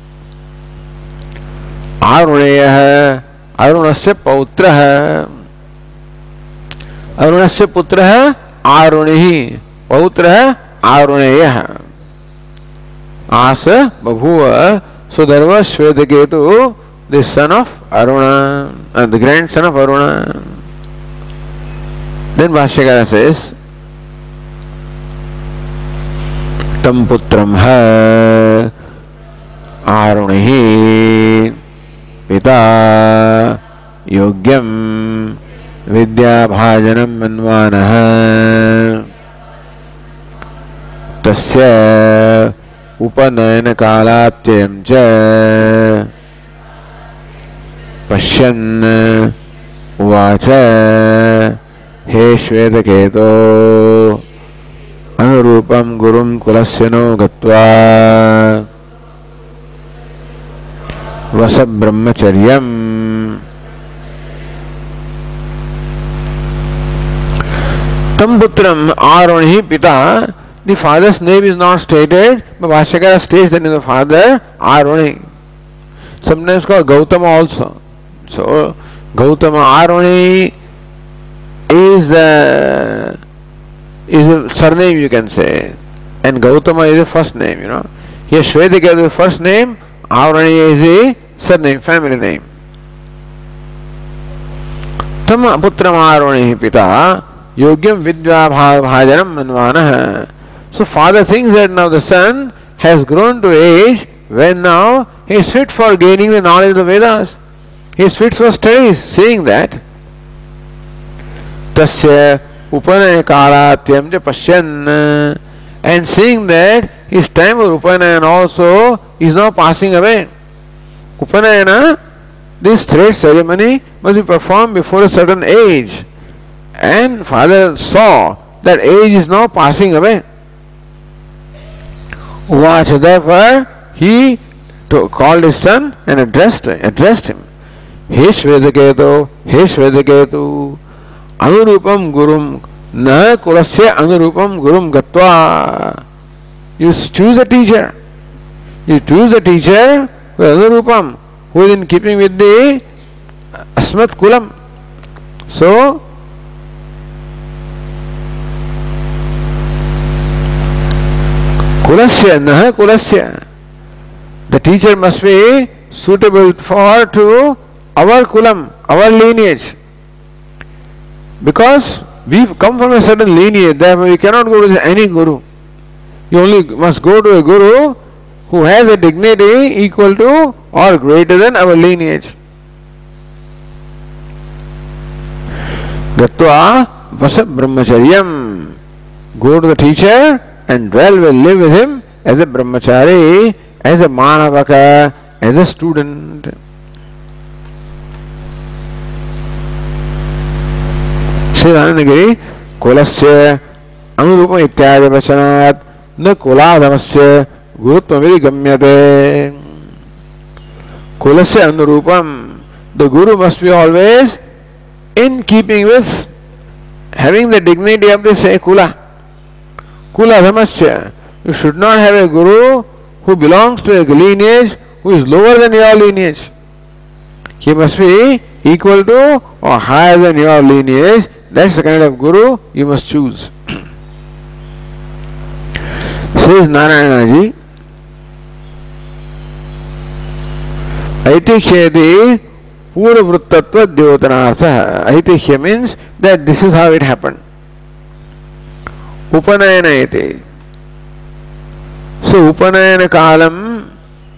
Aruneyaha arunasya pautraha. Arunasya putraha arunihi. Pautraha aruneyaha. Asa babhuva. So there was Shvetaketu, the son of Aruna, and the grandson of Aruna. Then Bhashyakara says, Tam putram ha arunihi pita yogyam vidya bhajanam manvanaha tasya upanayana kalatyam cha pashyan uvacha he Shvetaketo anurupam gurum kulasyano gatva vasa brahmacharyam. Tam putram arunihi pita. The father's name is not stated, but Bhashyakara states that in the father Aruni. Sometimes called Gautama also. So Gautama Aruni is a surname, you can say, and Gautama is a first name. Here Shvetaketu is the first name, Aruni is a surname, family name. Tam putram Aruni pita yogyam vidya bhajanam manvanaha. So father thinks that now the son has grown to age when now he is fit for gaining the knowledge of the Vedas. He is fit for studies, seeing that. Tasya Upanaya Kalatyam ja Pashyan, and seeing that his time of Upanayana also is now passing away. Upanayana, this thread ceremony must be performed before a certain age, and father saw that age is now passing away. Uvacha, therefore he called his son and addressed him. He Shvedaketu, Anurupam Gurum, Na Kulasya Anurupam Gurum Gatva. You choose a teacher. You choose a teacher who is Anurupam, who is in keeping with the Asmat Kulam. So, Kulasya, Naha Kulasya. The teacher must be suitable to our Kulam, our lineage. Because we come from a certain lineage, therefore we cannot go to any Guru. You only must go to a Guru who has a dignity equal to or greater than our lineage. Gatva Vasa Brahmacharyam. Go to the teacher and live with him as a Brahmachari, as a Manavaka, as a student. Sri Anandagiri, Kulasya Anurupa Ityadi Vachanat Na Kuladhamasya Gurutva Vigamyate. Kulasya Anurupam. The Guru must be always in keeping with having the dignity of this Kula. Kula Dhamasya. You should not have a Guru who belongs to a lineage who is lower than your lineage. He must be equal to or higher than your lineage. That's the kind of Guru you must choose. Says Narayanaji, Aitikhyati Purvrittatva Dyotanartha. Aitikya means that this is how it happened. Upanayana iti. So Upanayana Kalam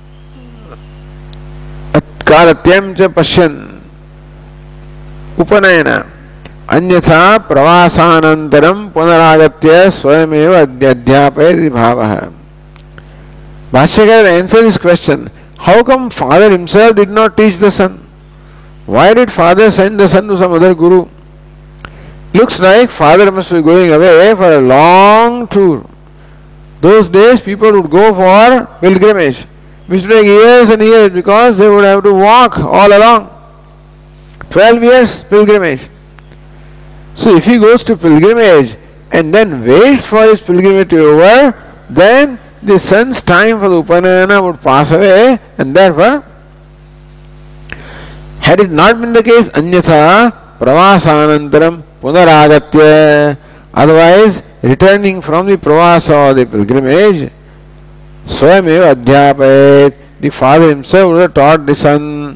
Kalatyam cha Pashyan. Upanayana Anyatha Pravasanantaram Punaragatya Swayameva Adhyapayati Bhavaha. Bhashyakar answers this question. How come father himself did not teach the son? Why did father send the son to some other guru? Looks like father must be going away for a long tour. Those days people would go for pilgrimage, which would take years and years because they would have to walk all along. 12 years pilgrimage. So if he goes to pilgrimage and then waits for his pilgrimage to be over, then the son's time for the Upanayana would pass away, and therefore, had it not been the case, Anyatha Pravasanantaram Punaragatya, otherwise returning from the Pravasa or the pilgrimage, Swayameva Adhyapayat, the father himself would have taught the son.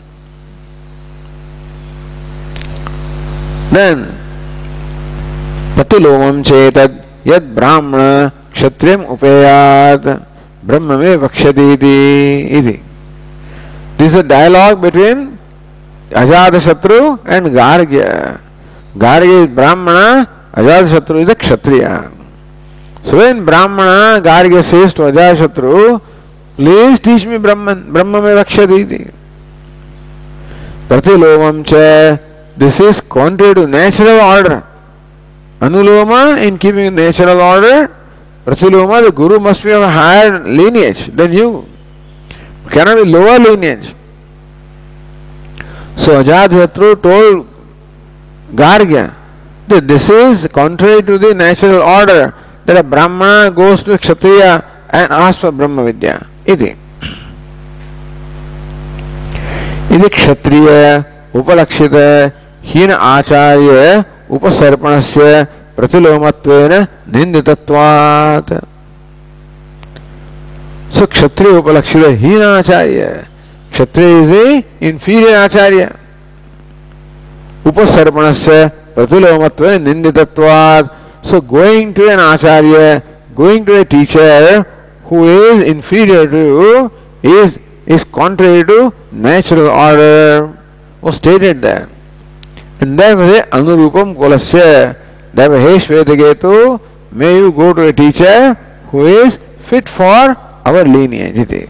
Then, Patulomam Chetad Yad Brahmana Kshatriyam Upayat Brahmame Vakshaditi iti. This is a dialogue between Ajatashatru and Gargya. Gargya is Brahmana, Ajatashatru is a Kshatriya. So when Brahmana, Gargya says to Ajatashatru, please teach me Brahman, Brahmame Vakshaditi. Pratilomam cha, this is contrary to natural order. Anuloma, in keeping natural order, Pratiloma, the Guru must be of a higher lineage than you. Cannot be lower lineage. So Ajatashatru told Gargya that this is contrary to the natural order, that a Brahmana goes to a Kshatriya and asks for Brahma Vidya. Iti. Iti Kshatriya Upalakshita Hina Acharya Upasarpanasya Pratilomatvena Ninditatvat. So Kshatriya Upalakshita Hina Acharya. Kshatriya is the inferior Acharya. Upasarpanasya Pratilomatvena Ninditatvat. So going to an Acharya, going to a teacher who is inferior to you is contrary to natural order, was stated there. And therefore Anurupam Kulasya, that hey Shvetaketu, may you go to a teacher who is fit for our lineage.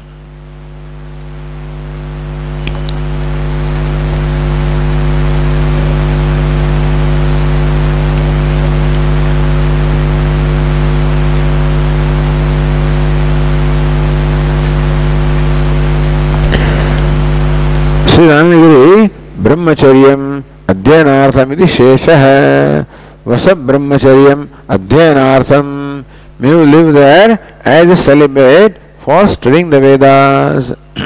Sri Ranagiri Brahmacharyam Adhyanarthamiti Sheshaha Vasa Brahmacharyam Adhyanartham. May you live there as a celibate for studying the Vedas.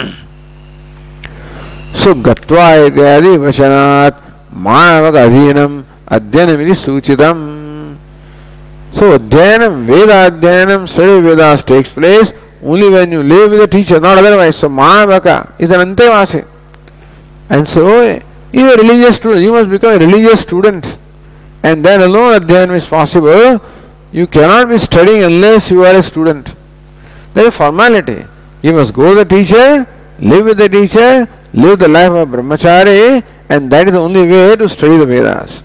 So Gatva Ityadi Vashanat Manavaka Adhinam Adhyanamiti Suchitam. So Adhyanam, Veda Adhyanam, study Vedas takes place only when you live with a teacher, not otherwise. So Manavaka is an Antevasi. And so, you are a religious student, you must become a religious student, and then alone Adhyanam is possible. You cannot be studying unless you are a student. There is a formality. You must go to the teacher, live with the teacher, live the life of brahmachari, and that is the only way to study the Vedas.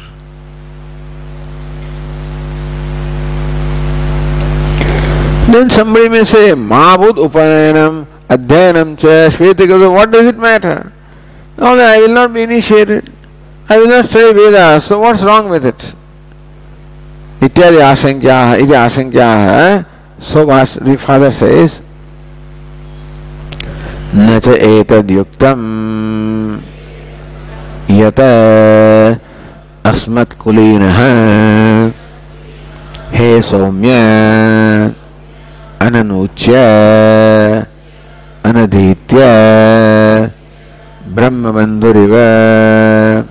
Then somebody may say, Mahabhut Upanayam, Adhyanam cha, Shvetakadu, what does it matter? No, I will not be initiated. I will not study Vedas. So what's wrong with it? Ityadi asankyaha, iti asankyaha. So the father says, Nacha etad yuktam yata asmat kulinaha he soumya ananuchya anadhitya Brahma Bandhuriva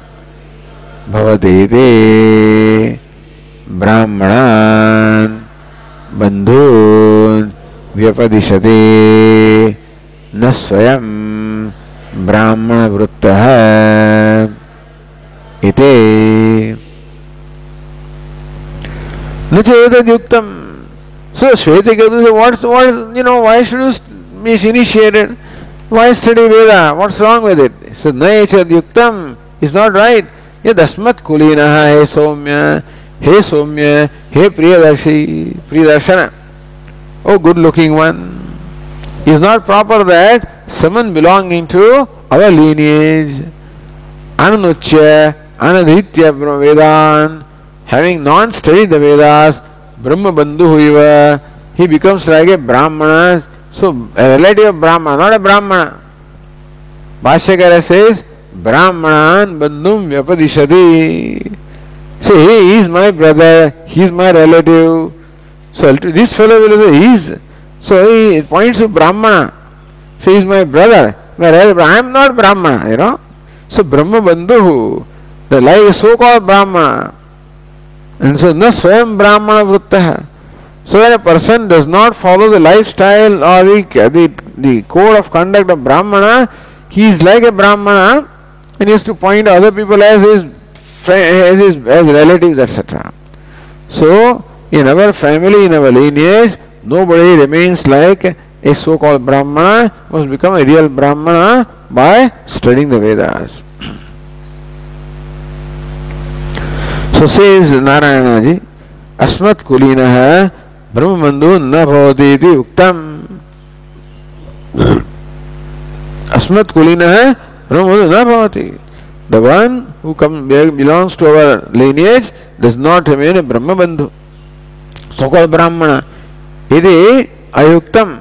Bhavadete Brahmanan Bandhun Vyapadishate Nasvayam Brahmana Vrittaha Ite Nachayatad Yuktam. So Shvetakadu says, why should you be initiated? Why study Veda? What's wrong with it? So Nayachad Yuktam is not right. Yadasmat Kulinaha He Soumya, He Priyadarshana. Oh, good looking one. It is not proper that someone belonging to our lineage, Ananuchya, Anadhitya Vedan, having not studied the Vedas, Brahma Bandhu Huiva, he becomes like a Brahmana. So, a relative of Brahmana, not a Brahmana. Bhashyakara says, Brahmanan bandhum vyapadishati. Say, he is my brother, he is my relative. So, this fellow will say, he is. So, he points to Brahmana. Say, he is my brother, my relative. I am not Brahmana, So, Brahma bandhu, the life is so called Brahmana. And so, na swayam Brahmana vrittaha. So when a person does not follow the lifestyle or the code of conduct of Brahmana, he is like a Brahmana and he has to point other people as his relatives, etc. So in our family, in our lineage, nobody remains like a so-called Brahmana, must become a real Brahmana by studying the Vedas. So says Narayanaji, Asmat Kulinaha Brahma Bandhu na bhavati iti uktam. Asmat Kulinaha Brahma Bandhu na bhavati. The one who belongs to our lineage does not remain a Brahma Bandhu, so-called Brahmana. Iti ayuktam.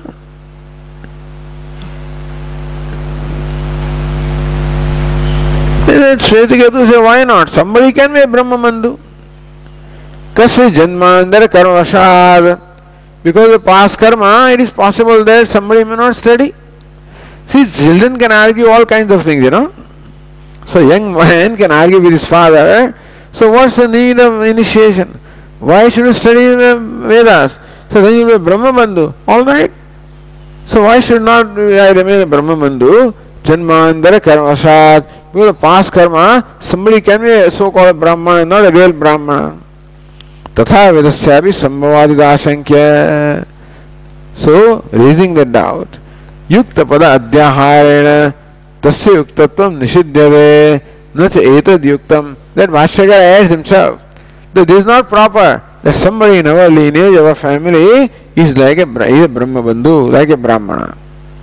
Shvetakatu say, why not? Somebody can be a Brahma Bandhu. Kasi janmandara karmashad. Because of past karma, it is possible that somebody may not study. See, children can argue all kinds of things, So young man can argue with his father. So what's the need of initiation? Why should you study the Vedas? So then you will be Brahma Bandhu. Alright. So why should not I remain a Brahma Bandhu? Janmandara karmashad. Because of past karma, somebody can be a so-called Brahmana, not a real Brahmana. Tatha vedasyapi sambhavadidasankya. So, raising the doubt, yukta pada adhyaharena tasya yuktatvam nishidyave nacha etad yuktam. That Bhashyakara adds himself. that this is not proper. That somebody in our lineage, our family is like a Brahma Bandhu, like a Brahmana.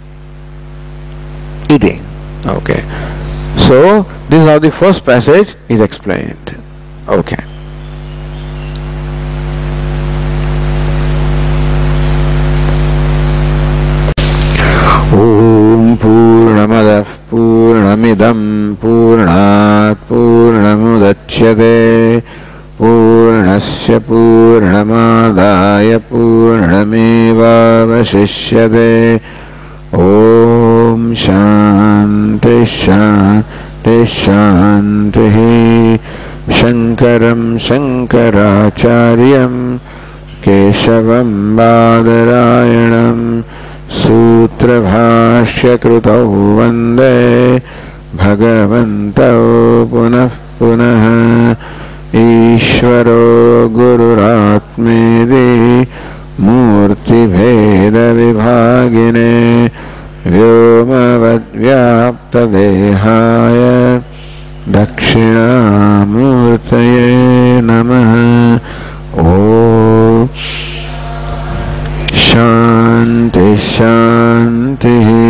Eating. Okay. So, this is how the first passage is explained. Okay. Om Purnamadah Purnamidam Purnat Purnamudachyate Purnasya Purnamadaya Purnamevavashishyate. Om Shanti Shanti Shanti. Shankaram Shankaracharyam Keshavam Badarayanam Sutra Bhashya Krutau Vande Bhagavantau Punah Punah. Ishvaro Gururatmedi Murti Bheda Vibhagine Vyomavad Vyapta Dehaya Dakshinamurtaye Namaha. Om Shanti Shanti.